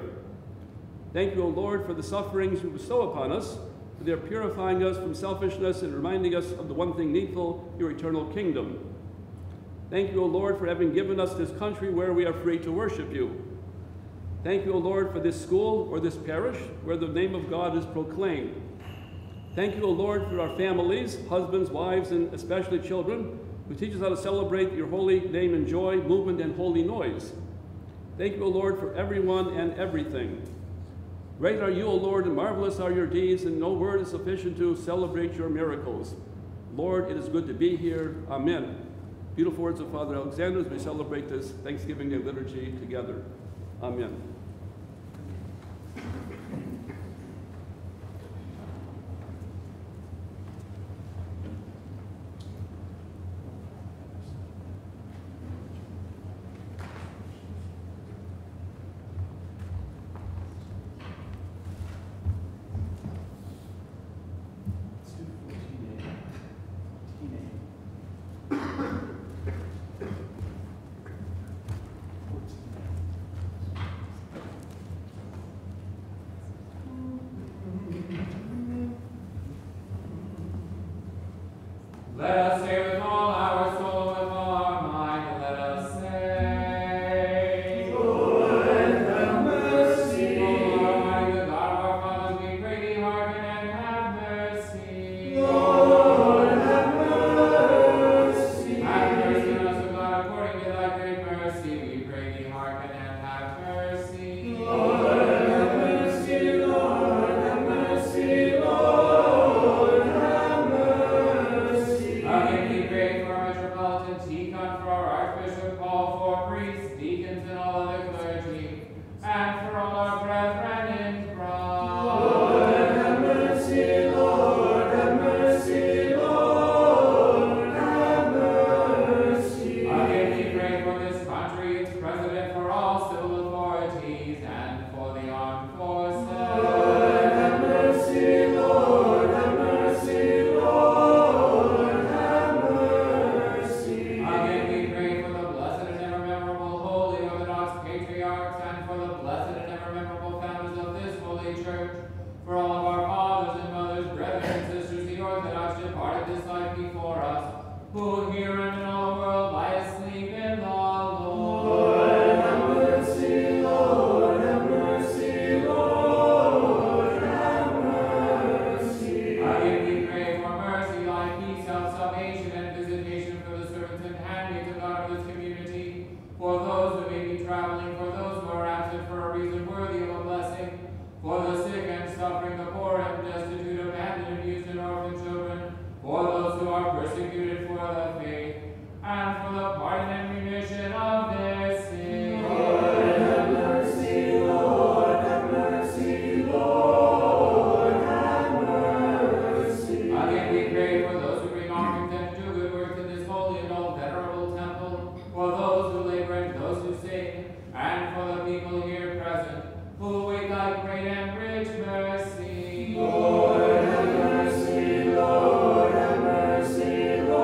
[SPEAKER 5] Thank you, O Lord, for the sufferings you bestow upon us, for they are purifying us from selfishness and reminding us of the one thing needful, your eternal kingdom. Thank you, O Lord, for having given us this country where we are free to worship you. Thank you, O Lord, for this school or this parish where the name of God is proclaimed. Thank you, O Lord, for our families, husbands, wives, and especially children, who teach us how to celebrate your holy name in joy, movement, and holy noise. Thank you, O Lord, for everyone and everything. Great are you, O Lord, and marvelous are your deeds, and no word is sufficient to celebrate your miracles. Lord, it is good to be here. Amen. Beautiful words of Father Alexander as we celebrate this Thanksgiving Day liturgy together. Amen.
[SPEAKER 1] Let us say with all our soul, with all our mind, and let us say,
[SPEAKER 2] Lord, have mercy.
[SPEAKER 1] O Lord Almighty, the God of our fathers, we pray thee, hearken and have mercy.
[SPEAKER 2] Lord, have mercy.
[SPEAKER 1] Have mercy on us, O God, according to thy great mercy, we pray thee, hearken and have mercy.
[SPEAKER 2] Lord, have mercy. Lord, have mercy. Lord, have mercy.
[SPEAKER 1] Again, we pray for our Metropolitan Tikhon, for our Archbishop Paul, for priests, deacons, and all other clergy, and for all our brethren in Christ.
[SPEAKER 2] Lord, have mercy. Lord, have mercy. Lord, have mercy.
[SPEAKER 1] Again, we pray for this country, its president, for all civil authorities, and for the armed forces.
[SPEAKER 2] Lord, have mercy. Lord, have mercy. Lord, have mercy.
[SPEAKER 1] Again, we pray for the blessed and ever memorable Holy Orthodox Patriarchs, and for the blessed and ever memorable founders of this Holy Church, for all of our fathers and mothers, brethren and sisters, the Orthodox departed this life before us, who here and in all the world lie asleep in the Lord.
[SPEAKER 2] Lord, have mercy. Lord, have mercy. Lord, have mercy.
[SPEAKER 1] Again, we pray for mercy, life, peace, health, salvation, and visitation for the servants and handmaids of God of this community, for those who may be traveling, for those who are absent for a reason worthy of a blessing, for the sick and suffering, the poor and destitute, abandoned, abused, and orphan children, for those who are persecuted for the faith, and for the pardon and remission of their sins.
[SPEAKER 2] Lord, have mercy. Lord, have mercy. Lord, have mercy.
[SPEAKER 1] Again, we pray for those who bring offerings and do good works in this holy and all venerable temple, for those who labor and those who sing, and for the people here present, who await thy great and rich mercy.
[SPEAKER 2] Lord, have mercy. Lord, have mercy.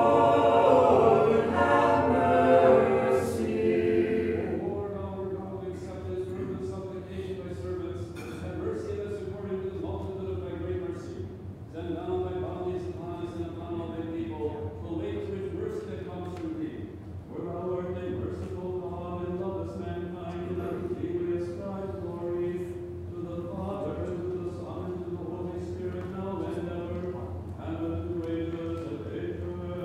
[SPEAKER 2] Lord, have mercy.
[SPEAKER 5] Lord, our God, accept this fervent supplication of thy servants. Have mercy on us according to the multitude of thy great mercy. Send down thy bounties upon us and upon all thy people, who await the rich mercy that comes from thee. For thou art a merciful God, and lovest mankind, and unto thee we ascribe glory, to the Father, to the Son, and to the Holy Spirit, now and ever, and unto ages of ages.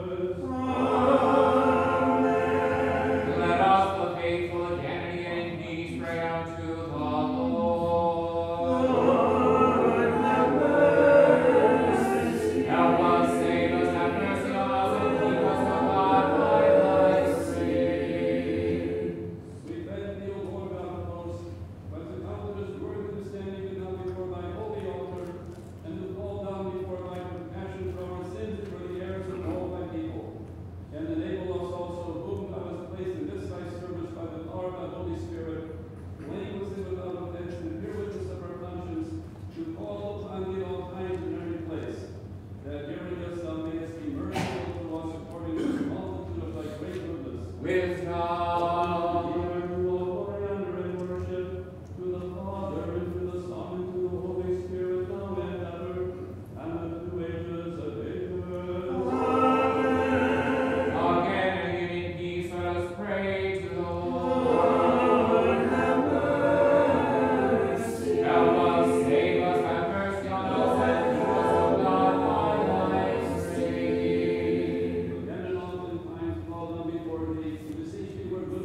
[SPEAKER 1] Let us, the faithful, again and again in peace, pray unto the Lord.
[SPEAKER 2] Lord, have mercy.
[SPEAKER 1] Help us, save us, have mercy on us, and keep us, O God, by thy sake.
[SPEAKER 5] We thank thee, O Lord God of hosts, but to count it as worthy to stand even now before thy holy altar, and to fall down before thy compassion for our sins and for the errors of all thy people. And enable us also, whom thou hast placed in this thy service by the power of thy Holy Spirit, blameless and without offense, and pure witness of our conscience, to call upon thee at all times and every place, that hearing us thou mayest be merciful to us according to the multitude of thy great goodness.
[SPEAKER 1] Wisdom. Again and again in peace, let us pray to the Lord.
[SPEAKER 2] Have mercy.
[SPEAKER 1] Help us, save us, have mercy on us, and keep us, O God, by thy sake.
[SPEAKER 5] Again and oftentimes call down before thee, to beseech thee where good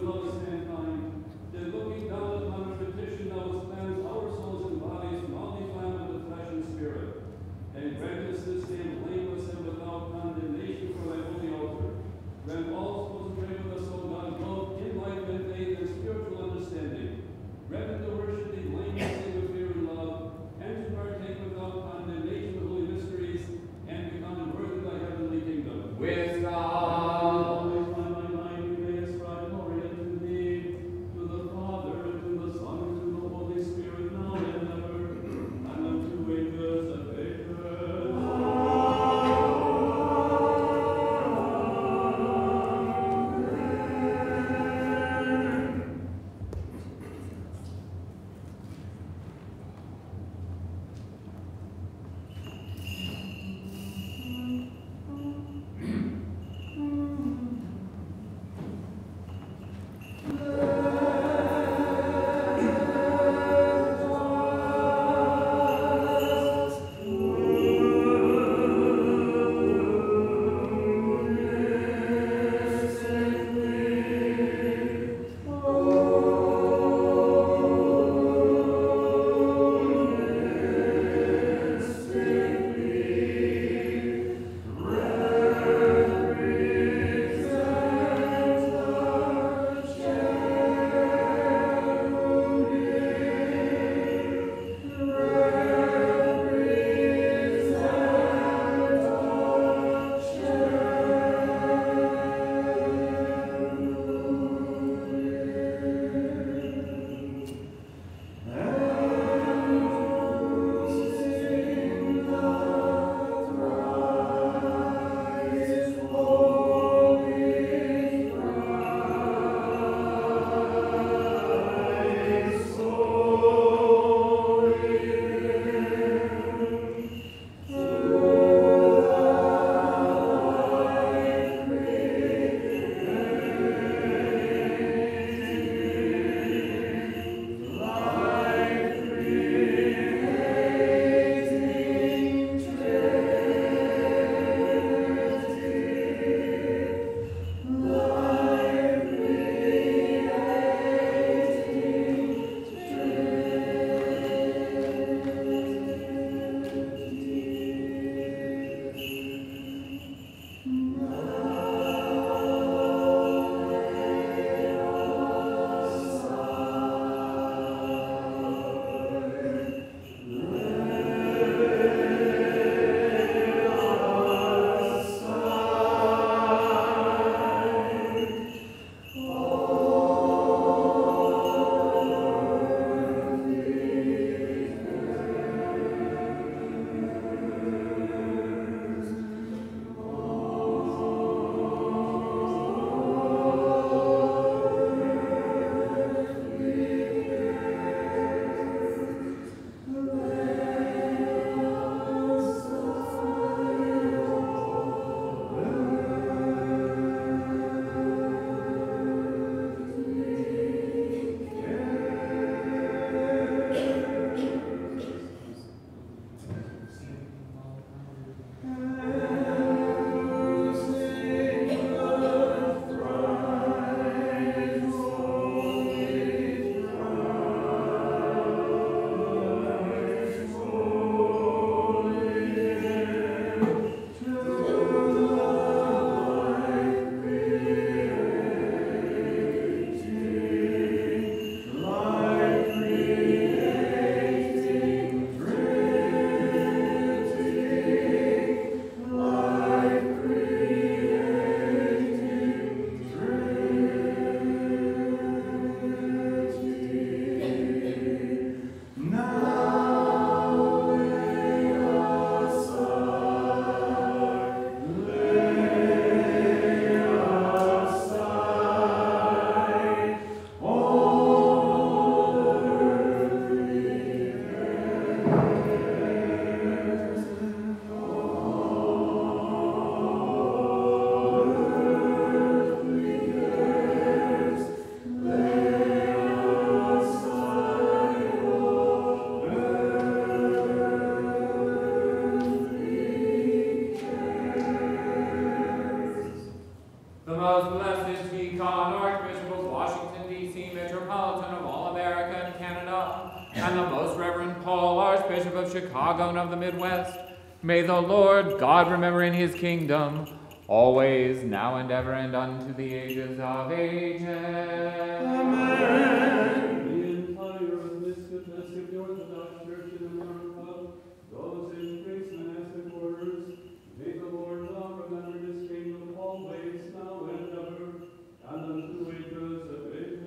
[SPEAKER 1] Chicago and of the Midwest. May the Lord God remember in his kingdom, always, now and ever, and unto the ages of ages.
[SPEAKER 5] Amen. The entire Episcopus of the Orthodox Church in America, those in priests and monastic orders, may the Lord God remember his kingdom always, now and ever, and unto ages of ages.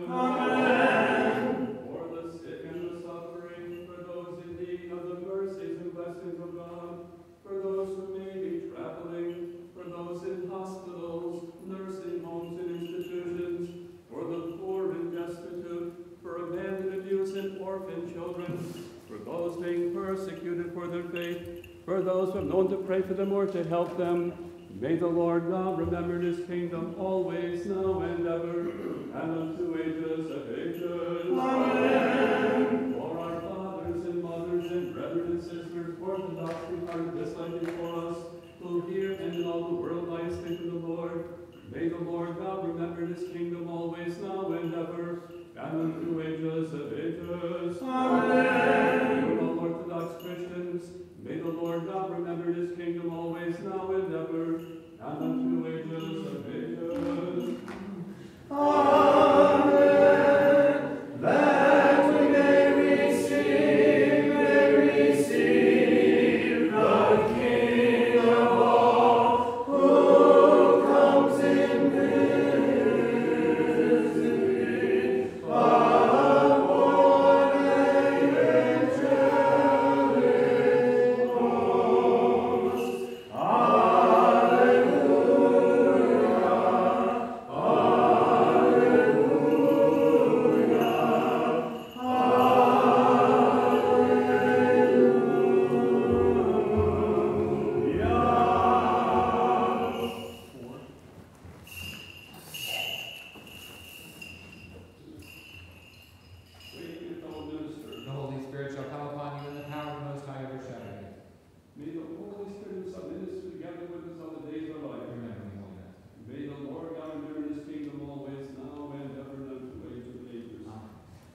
[SPEAKER 5] Amen. For the sick and the suffering, for those in need of the mercies and blessings of God, for those who may be traveling, for those in hospitals, nursing homes and institutions, for the poor and destitute, for abandoned, abused, and orphan children, for those being persecuted for their faith, for those who have known to pray for them or to help them. May the Lord God remember his kingdom always, now and ever, and unto ages of ages. Amen. For our fathers and mothers and brethren and sisters, Orthodox departed this life before us, who here and in all the world lie asleep in the Lord, may the Lord God remember his kingdom always, now and ever, and unto ages of ages. Amen. For all Orthodox Christians, may the Lord God remember his kingdom always, now and ever, and unto ages of ages.
[SPEAKER 3] Amen. That we may receive, may receive the King of all, who comes in victory upon an angelic host.
[SPEAKER 1] The Holy Spirit shall come upon you in the power of the Most High overshadowing you.
[SPEAKER 5] May the Holy Spirit and Son minister together with us all the days of our life.
[SPEAKER 1] Remember me, Holy Master.
[SPEAKER 5] May the Lord God endure in his kingdom always, now and ever, and unto ages of ages.
[SPEAKER 1] Amen.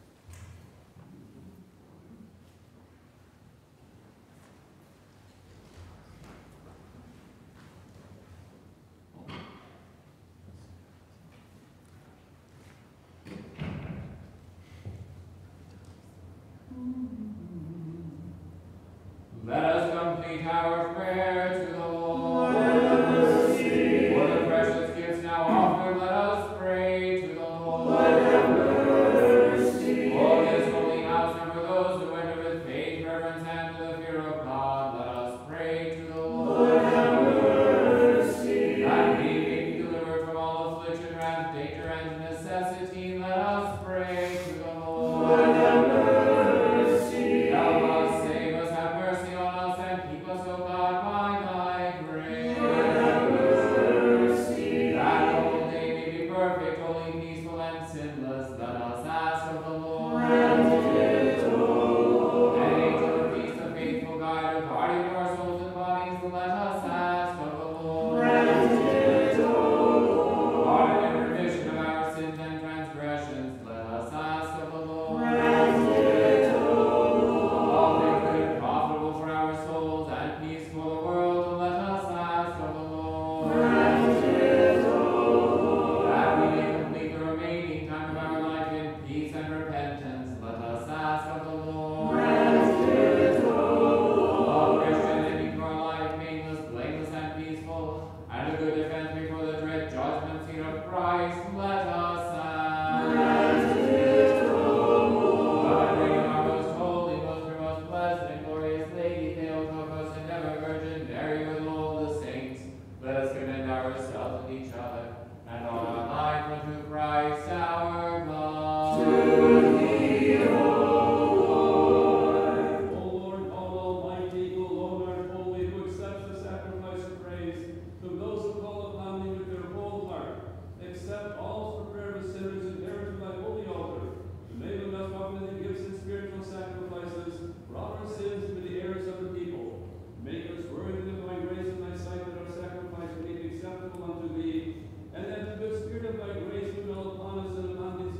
[SPEAKER 1] Let us complete our prayer to the Lord. For the precious gifts now offered, let us pray to the Lord. For this holy house and for those who enter with faith, reverence, and the fear of God, let us pray to the Lord. That we may be delivered from all affliction, wrath, danger, and necessity, let us pray to the Lord. Help us, save us, have mercy on us, and keep us, O God, by thy grace. That the whole day may be perfect, holy, peaceful, and sinless, let us ask of the Lord. And angel of peace, the faithful guide, guardian of our souls and bodies, let us ask of the Lord. Pardon and remission of our sins and transgressions, let us ask of the Lord. All things good and profitable for our souls and peace for the world, let us ask of the Lord. That we may complete the remaining time of our life in peace and repentance, let us ask of the Lord. All Christian ending to our life, painless, blameless, and peaceful, and a good defense before the dread judgment seat of Christ, let us ask. God, bring our most holy, most pure, most blessed, and glorious Lady, Theotokos, and ever Virgin Mary, with all the saints, let us commend ourselves and each other, and all our life unto Christ our God.
[SPEAKER 5] O Lord God Almighty, who alone art holy, who accepts the sacrifice of praise, whom those who call upon thee with their whole heart accept all for prayer of sinners and bear to thy holy altar. Enable us often the gifts and spiritual sacrifices for all our sins and for the errors of the people. Make us worthy of thy grace in thy sight, that our sacrifice may be acceptable unto thee, and that the good spirit of thy grace will dwell upon us and upon these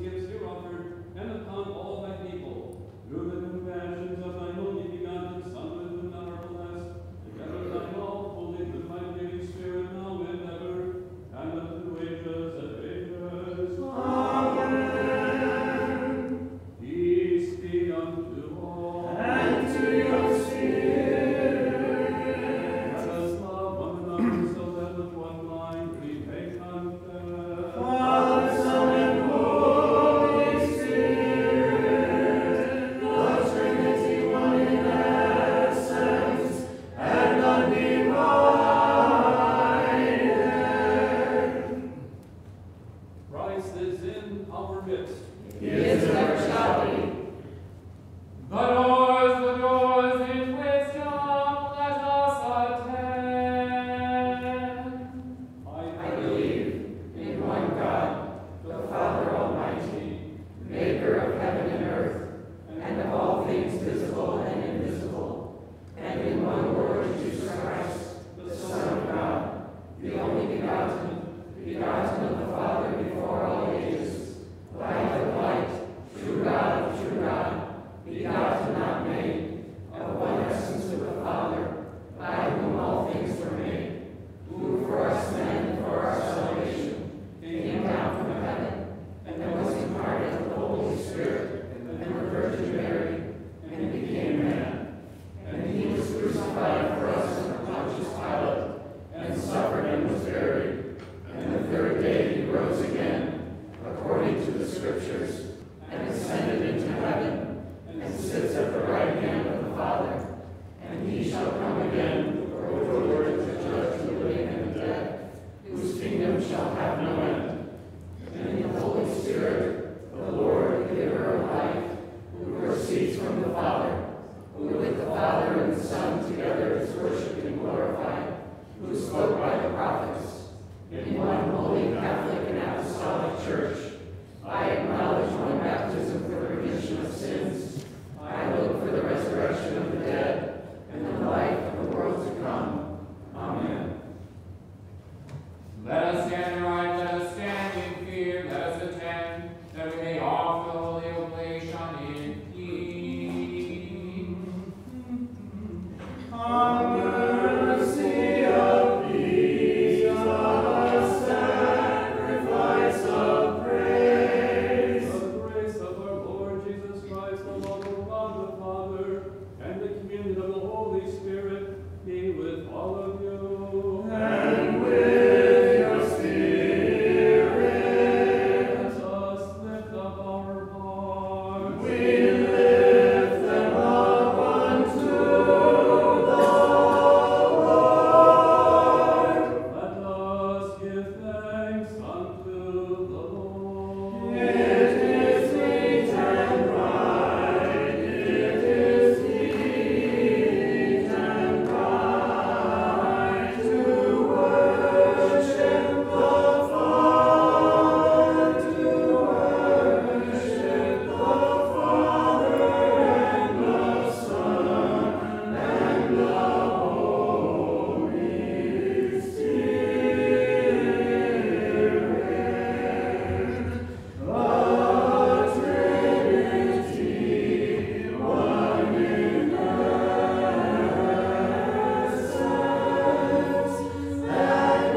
[SPEAKER 2] shall have no end. And in the Holy Spirit, the Lord, the giver of life, who proceeds from the Father, who with the Father and the Son together is worshipped and glorified, who spoke by the prophets, in one holy Catholic and Apostolic Church, I acknowledge one baptism for the remission of sins. I look for the resurrection of the dead and the life of the world to come. Amen.
[SPEAKER 1] Let us stand aright, let us stand in fear, let us attend, that we may offer the holy oblation in peace.
[SPEAKER 4] Have mercy of peace, a sacrifice of praise.
[SPEAKER 5] The grace of our Lord Jesus Christ, the love of God the Father, and the communion of the Holy Spirit be with all of you.
[SPEAKER 4] And with your spirit,
[SPEAKER 5] Let us lift up our hearts.
[SPEAKER 4] we lift them up unto the Lord.
[SPEAKER 5] Let us give thanks unto the Lord.
[SPEAKER 4] It is meet and right, it is meet and right to worship the Father, to worship the Father and the Son and the Holy Spirit. The Trinity, one in essence, and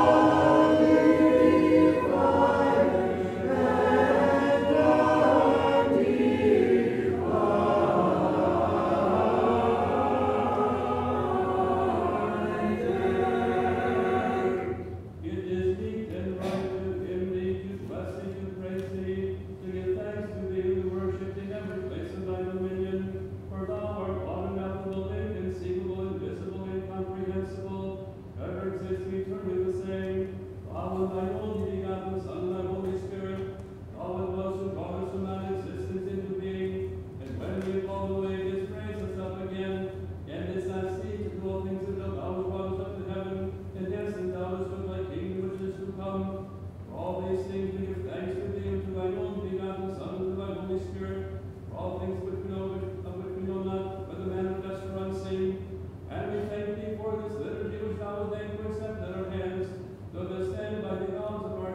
[SPEAKER 5] It is meet and right to him thee, to bless thee, to praise thee, to give thanks to thee, to worship thee in every place of thy dominion. For thou art God, ineffable, inconceivable, invisible, incomprehensible, ever existing, eternally the same. Thou and thy only begotten Son, and thy Holy Spirit, thou and was who brought us from that existence into being, and when we have fallen away, didst raise us up again, and didst not cease to do all things until thou hast brought us up to heaven, and hast endowed us with thy kingdom which is to come. For all these things we give thanks to thee, and to thy only begotten Son, and to thy Holy Spirit, for all things which we know, which, of which we know not, whether manifest or unseen. And we thank thee for this liturgy which thou hast ordained to accept at our hands, though they stand by the arms of our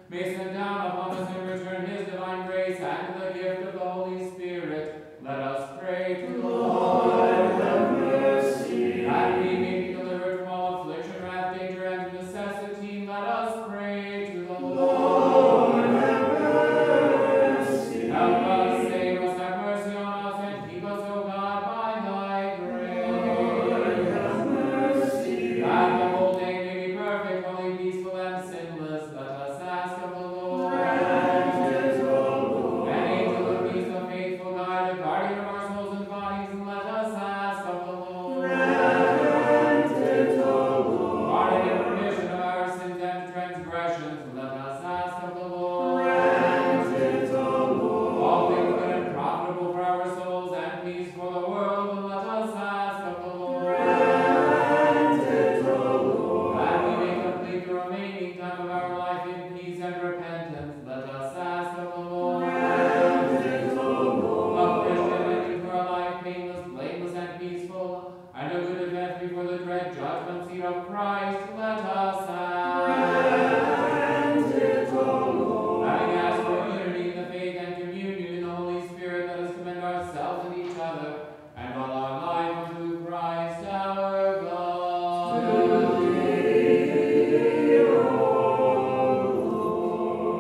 [SPEAKER 1] may send down upon us in return his divine grace and the gift of the Holy Spirit. Let us pray to the Lord.
[SPEAKER 4] Have mercy.
[SPEAKER 1] That we may be delivered from all affliction, wrath, danger, and necessity. Let us pray to the Lord.
[SPEAKER 4] Lord, have mercy.
[SPEAKER 1] Help us, save us, have mercy on us, and keep us, O God, by thy grace.
[SPEAKER 4] Lord, have mercy.
[SPEAKER 1] That the whole day may be perfect, holy, peaceful, and sinless, let us ask of the Lord.
[SPEAKER 4] Grant it, O Lord.
[SPEAKER 1] An angel of peace, the faithful guide, the guardian of our souls and bodies, and let us ask of the Lord.
[SPEAKER 4] Grant it, O Lord.
[SPEAKER 1] Pardon and remission of our sins and transgressions, let us ask of the Lord.
[SPEAKER 4] Grant it, O Lord.
[SPEAKER 1] All things good and profitable for our souls and peace for the world, and let us ask of the Lord.
[SPEAKER 4] Grant it, O Lord.
[SPEAKER 1] That we may complete the remaining time of our life in peace and repentance, let us ask of the Lord.
[SPEAKER 4] Grant it, O Lord.
[SPEAKER 1] A Christian ending to our life, painless, blameless, and peaceful, and a good event before the dread judgment seat of Christ, let us ask.
[SPEAKER 4] Grant it, O Lord.
[SPEAKER 1] Having asked for unity in the faith and communion in the Holy Spirit, let us commend ourselves and each other, and all our life unto Christ our God.
[SPEAKER 4] To thee, O Lord.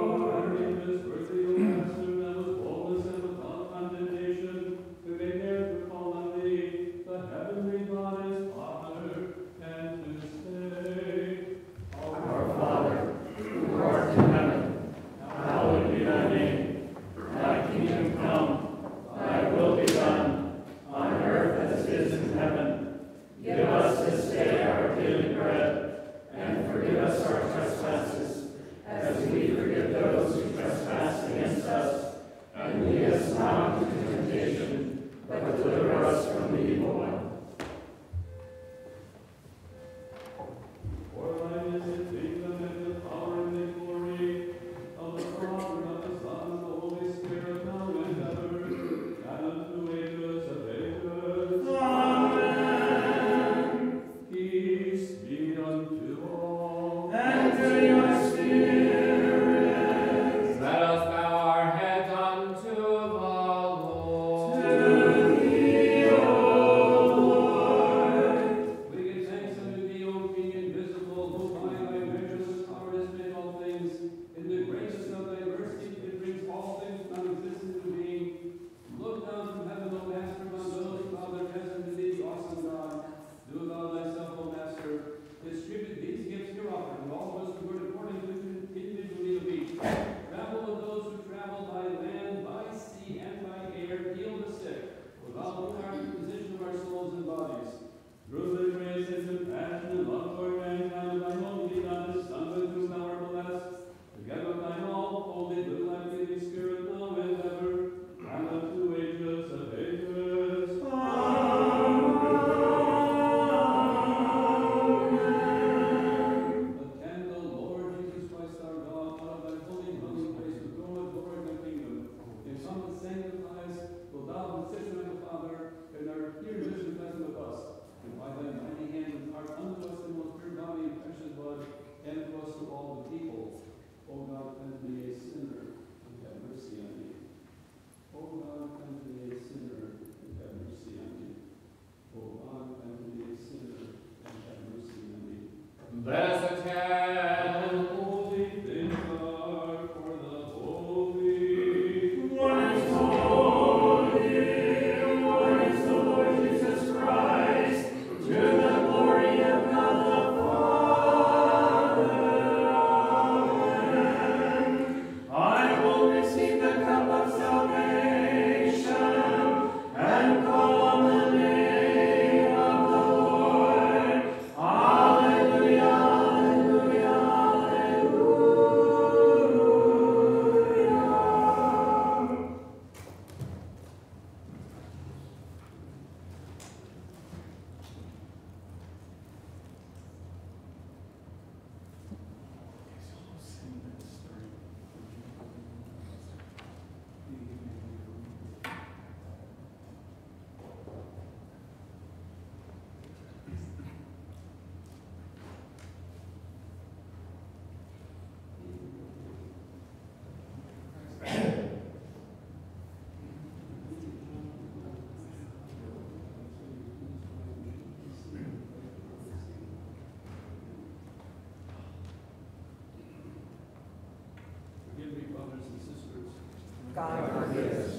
[SPEAKER 2] God forgive us.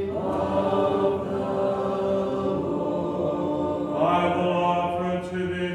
[SPEAKER 4] To thee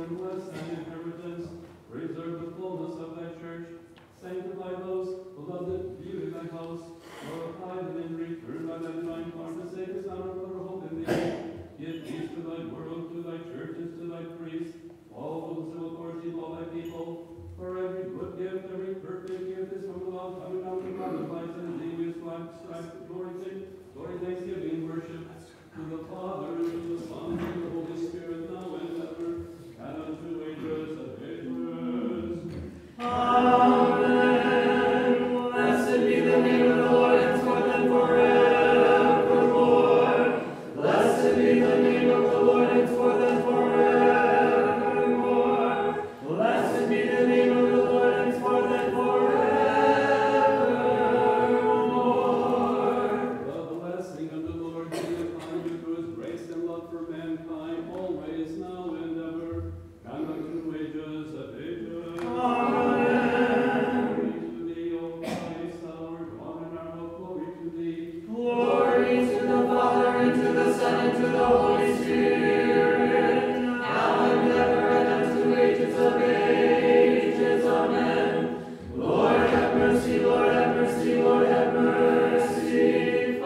[SPEAKER 5] children, bless thine inheritance. Preserve the fullness of thy church. Sanctify those who love the beauty of thy house. Glorify them in return by thy divine power, to save us honor for hope in thee. Give peace to thy world, to thy churches, to thy priests, all those who authority of all thy people. For every good gift, every perfect gift is from above, coming down from God, the light and the name is life, strife, glory, glory, thanksgiving, worship to the Father, and to the Son, and to the Holy Spirit, now and ever, and unto ages of ages.
[SPEAKER 2] Amen. Blessed be the name of the Lord, henceforth and forevermore. Blessed be the name of the Lord, henceforth and forevermore. Blessed be the name of the Lord, henceforth and forevermore.
[SPEAKER 5] The blessing of the Lord be upon you through his grace and love for mankind, always, now and ever, and unto ages of ages.
[SPEAKER 2] Amen.
[SPEAKER 5] Glory to thee, O Christ, our God and our hope. Glory to thee.
[SPEAKER 2] Glory to the Father, and to the Son, and to the Holy Spirit, now and ever, and unto ages of ages. Amen. Lord have mercy, Lord have mercy, Lord have mercy.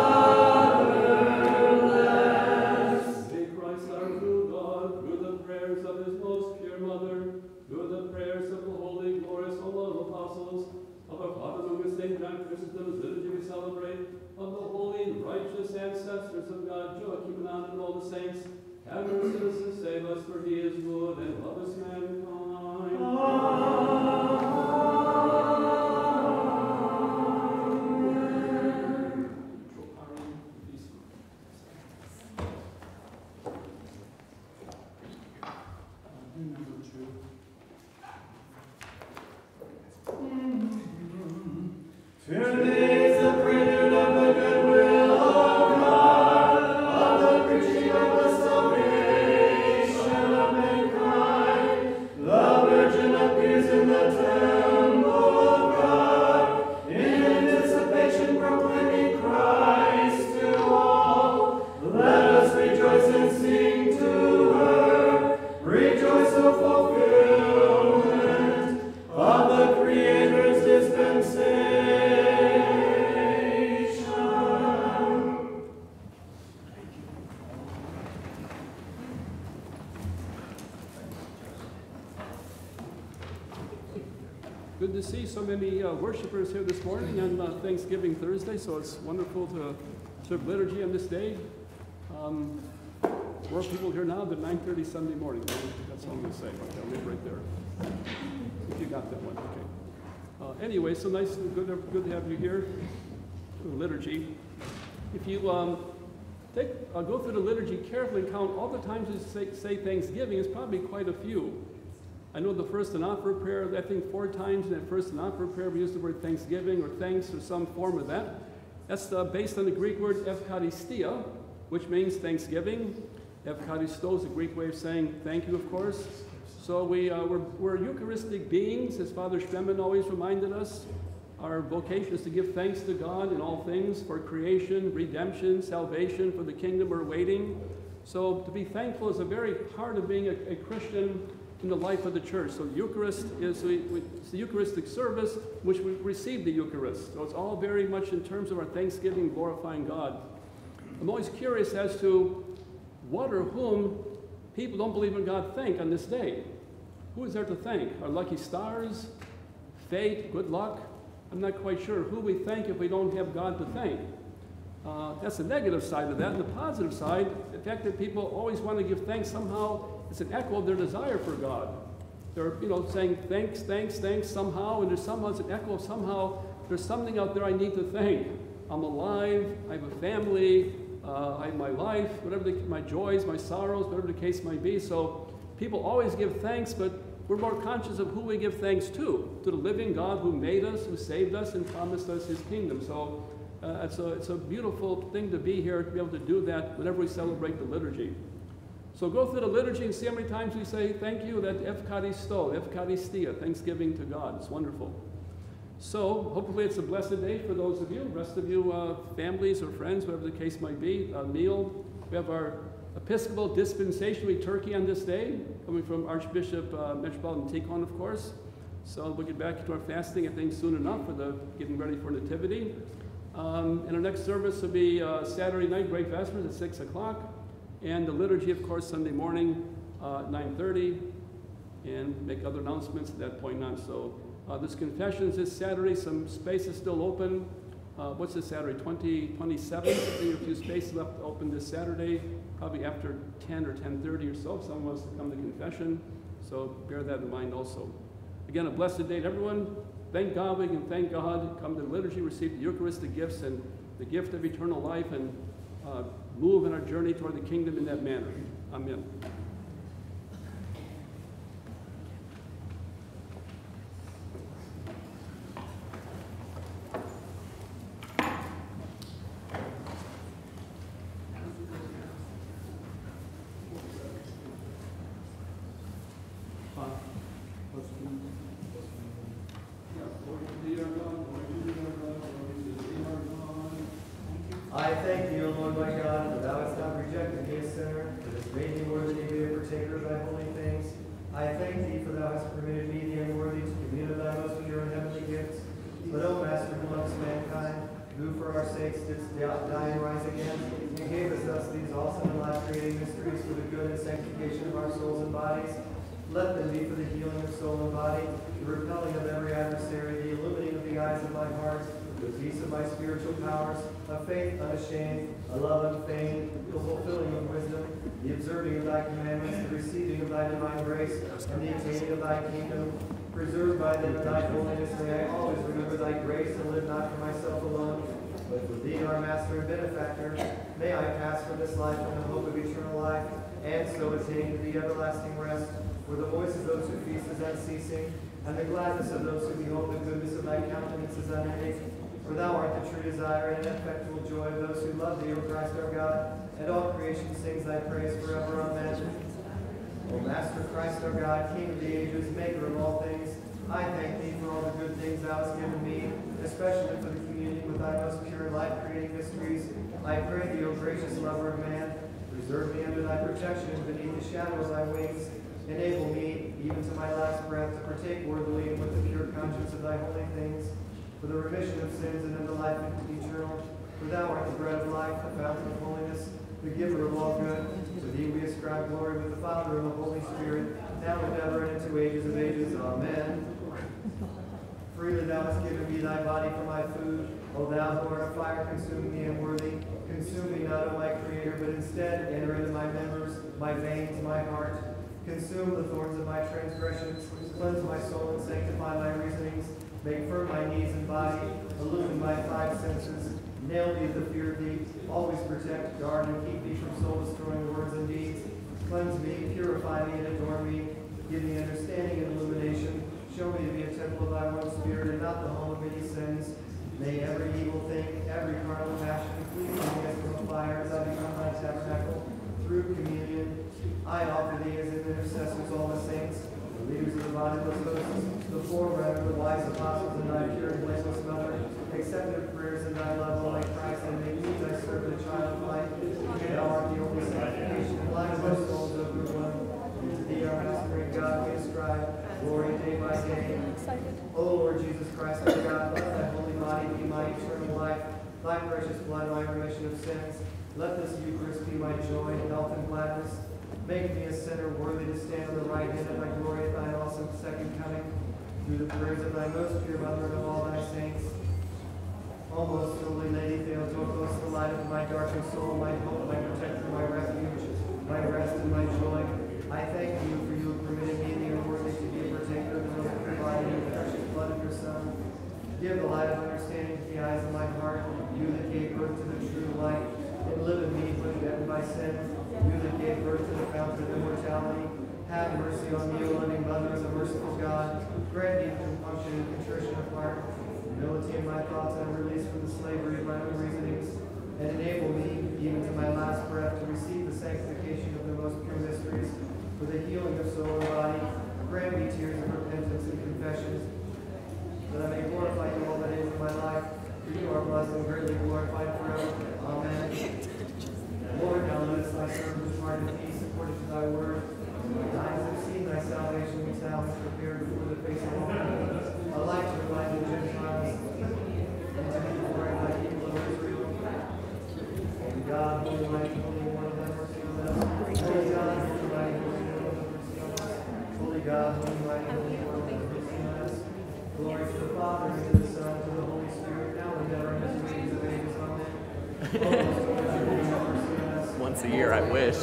[SPEAKER 2] Fatherless.
[SPEAKER 5] May Christ our true God, through the prayers of his most pure mother, through the prayers of the holy, glorious, holy apostles, of our Father who is Saint John Chrysostom's liturgy we celebrate, of the holy and righteous ancestors of God, Joachim and Anna, and all the saints, have mercy on us and save us, for he is good and loveth mankind.
[SPEAKER 2] Today's the prelude of the goodwill of God, of the preaching of the salvation of mankind. The Virgin appears in the temple of God, in anticipation proclaiming Christ to all. Let us rejoice and sing to her. Rejoice, O fulfillment of the Creator's dispensation.
[SPEAKER 5] Good to see so many uh, worshipers here this morning on uh, Thanksgiving Thursday, so it's wonderful to serve liturgy on this day. Um, more people here now than nine thirty Sunday morning. That's all I'm going to say. Okay, I'll leave right there. If you got that one, okay. Uh, anyway, so nice and good, good to have you here for the liturgy. If you um, take, uh, go through the liturgy carefully and count all the times you say, say Thanksgiving, it's probably quite a few. I know the first and offer prayer, I think four times in that first and offer prayer we use the word thanksgiving or thanks or some form of that. That's uh, based on the Greek word evcharistia, which means thanksgiving. Evcharisto is a Greek way of saying thank you, of course. So we, uh, we're, we're Eucharistic beings, as Father Schmemann always reminded us. Our vocation is to give thanks to God in all things for creation, redemption, salvation, for the kingdom we're waiting. So to be thankful is a very part of being a, a Christian in the life of the church. So the Eucharist is we, we, it's the Eucharistic service which we receive the Eucharist. So it's all very much in terms of our thanksgiving, glorifying God. I'm always curious as to what or whom people don't believe in God thank on this day. Who is there to thank? Our lucky stars? Fate? Good luck? I'm not quite sure who we thank if we don't have God to thank. Uh, that's the negative side of that. And the positive side, the fact that people always want to give thanks somehow, it's an echo of their desire for God. They're, you know, saying thanks, thanks, thanks somehow, and there's somehow it's an echo of somehow there's something out there I need to thank. I'm alive, I have a family, uh, I have my life, whatever the, my joys, my sorrows, whatever the case might be. So people always give thanks, but we're more conscious of who we give thanks to, to the living God who made us, who saved us, and promised us his kingdom. So uh, it's, a, it's a beautiful thing to be here, to be able to do that whenever we celebrate the liturgy. So go through the liturgy and see how many times we say thank you, that evcharisto, evcharistia, thanksgiving to God. It's wonderful. So hopefully it's a blessed day for those of you. The rest of you, uh, families or friends, whatever the case might be, a meal. We have our Episcopal dispensation liturgy on this day, coming from Archbishop uh, Metropolitan Tikhon, of course. So we'll get back to our fasting, I think, soon enough for the getting ready for Nativity. Um, and our next service will be uh, Saturday night, Great Vespers at six o'clock. And the liturgy, of course, Sunday morning, uh, nine thirty. And make other announcements at that point on. So uh, this confessions this Saturday, some space is still open. Uh, what's this Saturday, twenty, twenty-seventh? I think a few spaces left open this Saturday, probably after ten or ten thirty or so, if someone wants to come to confession. So bear that in mind also. Again, a blessed day to everyone. Thank God we can thank God. Come to the liturgy, receive the Eucharistic gifts and the gift of eternal life, and uh, move in our journey toward the kingdom in that manner. Amen.
[SPEAKER 3] I thank thee, O Lord my God, that thou hast not rejected me a sinner, but hast made me worthy to be a partaker of thy holy things. I thank thee, for thou hast permitted me, the unworthy, to commune of thy most pure and heavenly gifts. But, O Master who loves mankind, who for our sakes didst die and rise again, and gave us thus these awesome and life-creating mysteries for the good and sanctification of our souls and bodies, let them be for the healing of soul and body, the repelling of every adversary, the illumining of the eyes of my heart, the peace of my spiritual powers, a faith unashamed, a love unfeigned, the fulfilling of wisdom, the observing of thy commandments, the receiving of thy divine grace, and the attaining of thy kingdom. Preserved by them in thy holiness, may I always remember thy grace and live not for myself alone, but for thee, our master and benefactor. May I pass from this life in the hope of eternal life, and so attain to the everlasting rest, where the voice of those who feast is unceasing, and the gladness of those who behold the goodness of thy countenance is unending. For thou art the true desire and effectual joy of those who love thee, O Christ our God, and all creation sings thy praise forever. Amen. O Master Christ our God, King of the ages, maker of all things, I thank thee for all the good things thou hast given me, especially for the communion with thy most pure and life-creating mysteries. I pray thee, O gracious lover of man, preserve me under thy protection and beneath the shadow of thy wings. Enable me, even to my last breath, to partake worthily and with the pure conscience of thy holy things, for the remission of sins and of the life eternal. For thou art the bread of life, the fountain of holiness, the giver of all good. To thee we ascribe glory with the Father and the Holy Spirit, now and ever and into ages of ages. Amen. Freely thou hast given me thy body for my food. O thou who art a fire consuming the unworthy, consume me not, O my Creator, but instead enter into my members, my veins, my heart. Consume the thorns of my transgressions, cleanse my soul and sanctify my reasonings. Make firm my knees and body, illumine my five senses. Nail me to the fear of thee, always protect, guard, and keep me from soul-destroying words and deeds. Cleanse me, purify me, and adorn me. Give me understanding and illumination. Show me to be a temple of thy one Spirit, and not the home of many sins. May every evil thing, every carnal passion, flee from me as from fire, as I become thy tabernacle. Through communion, I offer thee as intercessors all the saints, the leaders of the body of the hosts, the forerunner of the wise apostles, and thy pure and blameless mother. Accept their prayers in thy love, O my Christ, and make me thy servant, a child of light. Thou art the only sanctification and light of our souls, O good one. And to thee, our master and God, we ascribe glory day by day. O Lord Jesus Christ, our God, let thy holy body be my eternal life, thy precious blood my remission of sins. Let this Eucharist be my joy, health, and gladness. Make me a sinner worthy to stand on the right hand of thy glory at thine awesome second coming. Through the prayers of thy most pure mother and of all thy saints. O most holy Lady Theotokos, the light of my darkened soul, my hope, my protector, my refuge, my rest and my joy. I thank you for you have permitted me the unworthy to be a partaker of the most pure body and the precious blood of your Son. Give the light of understanding to the eyes of my heart, you that gave birth to the true light, and live in me when deadened by sin. You that gave birth to the fountain of immortality, have mercy on me, O loving Mother of the merciful God. Grant me compunction and contrition of heart, humility in my thoughts, and release from the slavery of my own reasonings, and enable me, even to my last breath, to receive the sanctification of the most pure mysteries, for the healing of soul and body. Grant me tears of repentance and confessions, that I may glorify you all the days of my life. For you are blessed and greatly glorified forever. Amen. Lord, now let us thy servants heart at peace according to thy word. My eyes have seen thy salvation, which thou hast prepared before the face of all men, a light to enlighten the Gentiles, and to be the glory of thy people of Israel. Holy God, holy light, holy one, have mercy on us. Holy God, holy light, holy one, have mercy on us. Holy God, holy light, holy one, have mercy on us. Glory to the Father, and to the Son, and to the Holy Spirit, now and ever, and as the days of ages. Amen.
[SPEAKER 6] Once a year, I wish.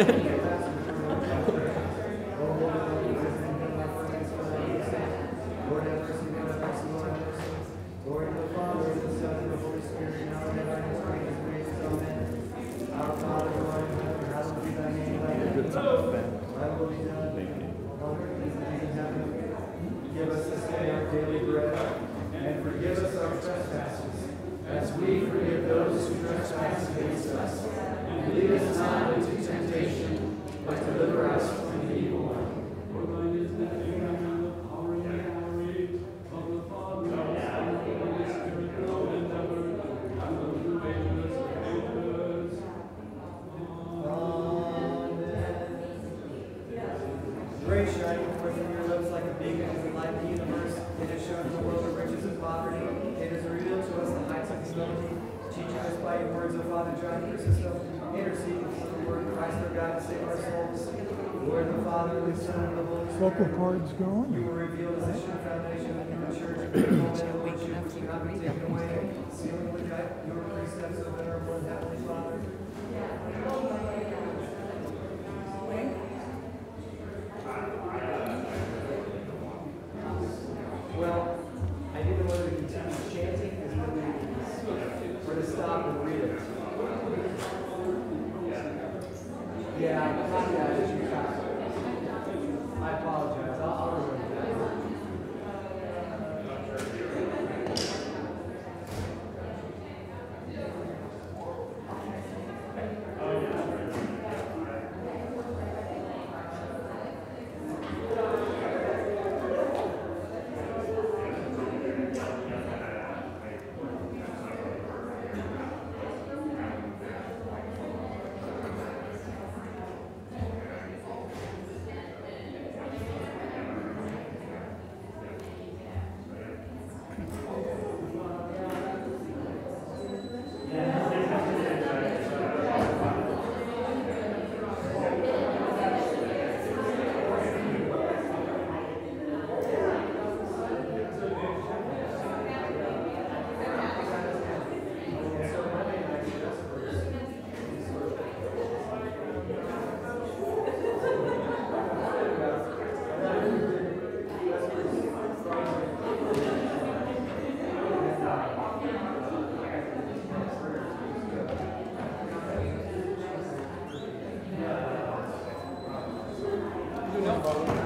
[SPEAKER 3] Give us this day our daily bread, and forgive us our trespasses, as we forgive those who trespass against us. And lead us not into temptation, but deliver us from the evil one.
[SPEAKER 5] For thine is the kingdom and the power and the glory of the Father, and of the Holy Spirit, now and ever, and unto ages of ages.
[SPEAKER 3] Amen. Grace shining forth from your lips like a beacon to light the universe. It has shown the world the riches of poverty. It has revealed to us the heights of humility, teaching us by your words, O Father John Chrysostom, interceding for the word of Christ our God to save our souls. Lord, the Father, the Son, and the Holy Spirit.
[SPEAKER 7] Vocal cords going.
[SPEAKER 3] You were revealed as the sure foundation of your church, and the moment of which you cannot be taken away, sealing with your precepts, O venerable and heavenly Father. Well, I didn't know whether to continue chanting or to stop and read it. Yeah, I apologize. I apologize. I'll, I'll remember that.
[SPEAKER 1] No.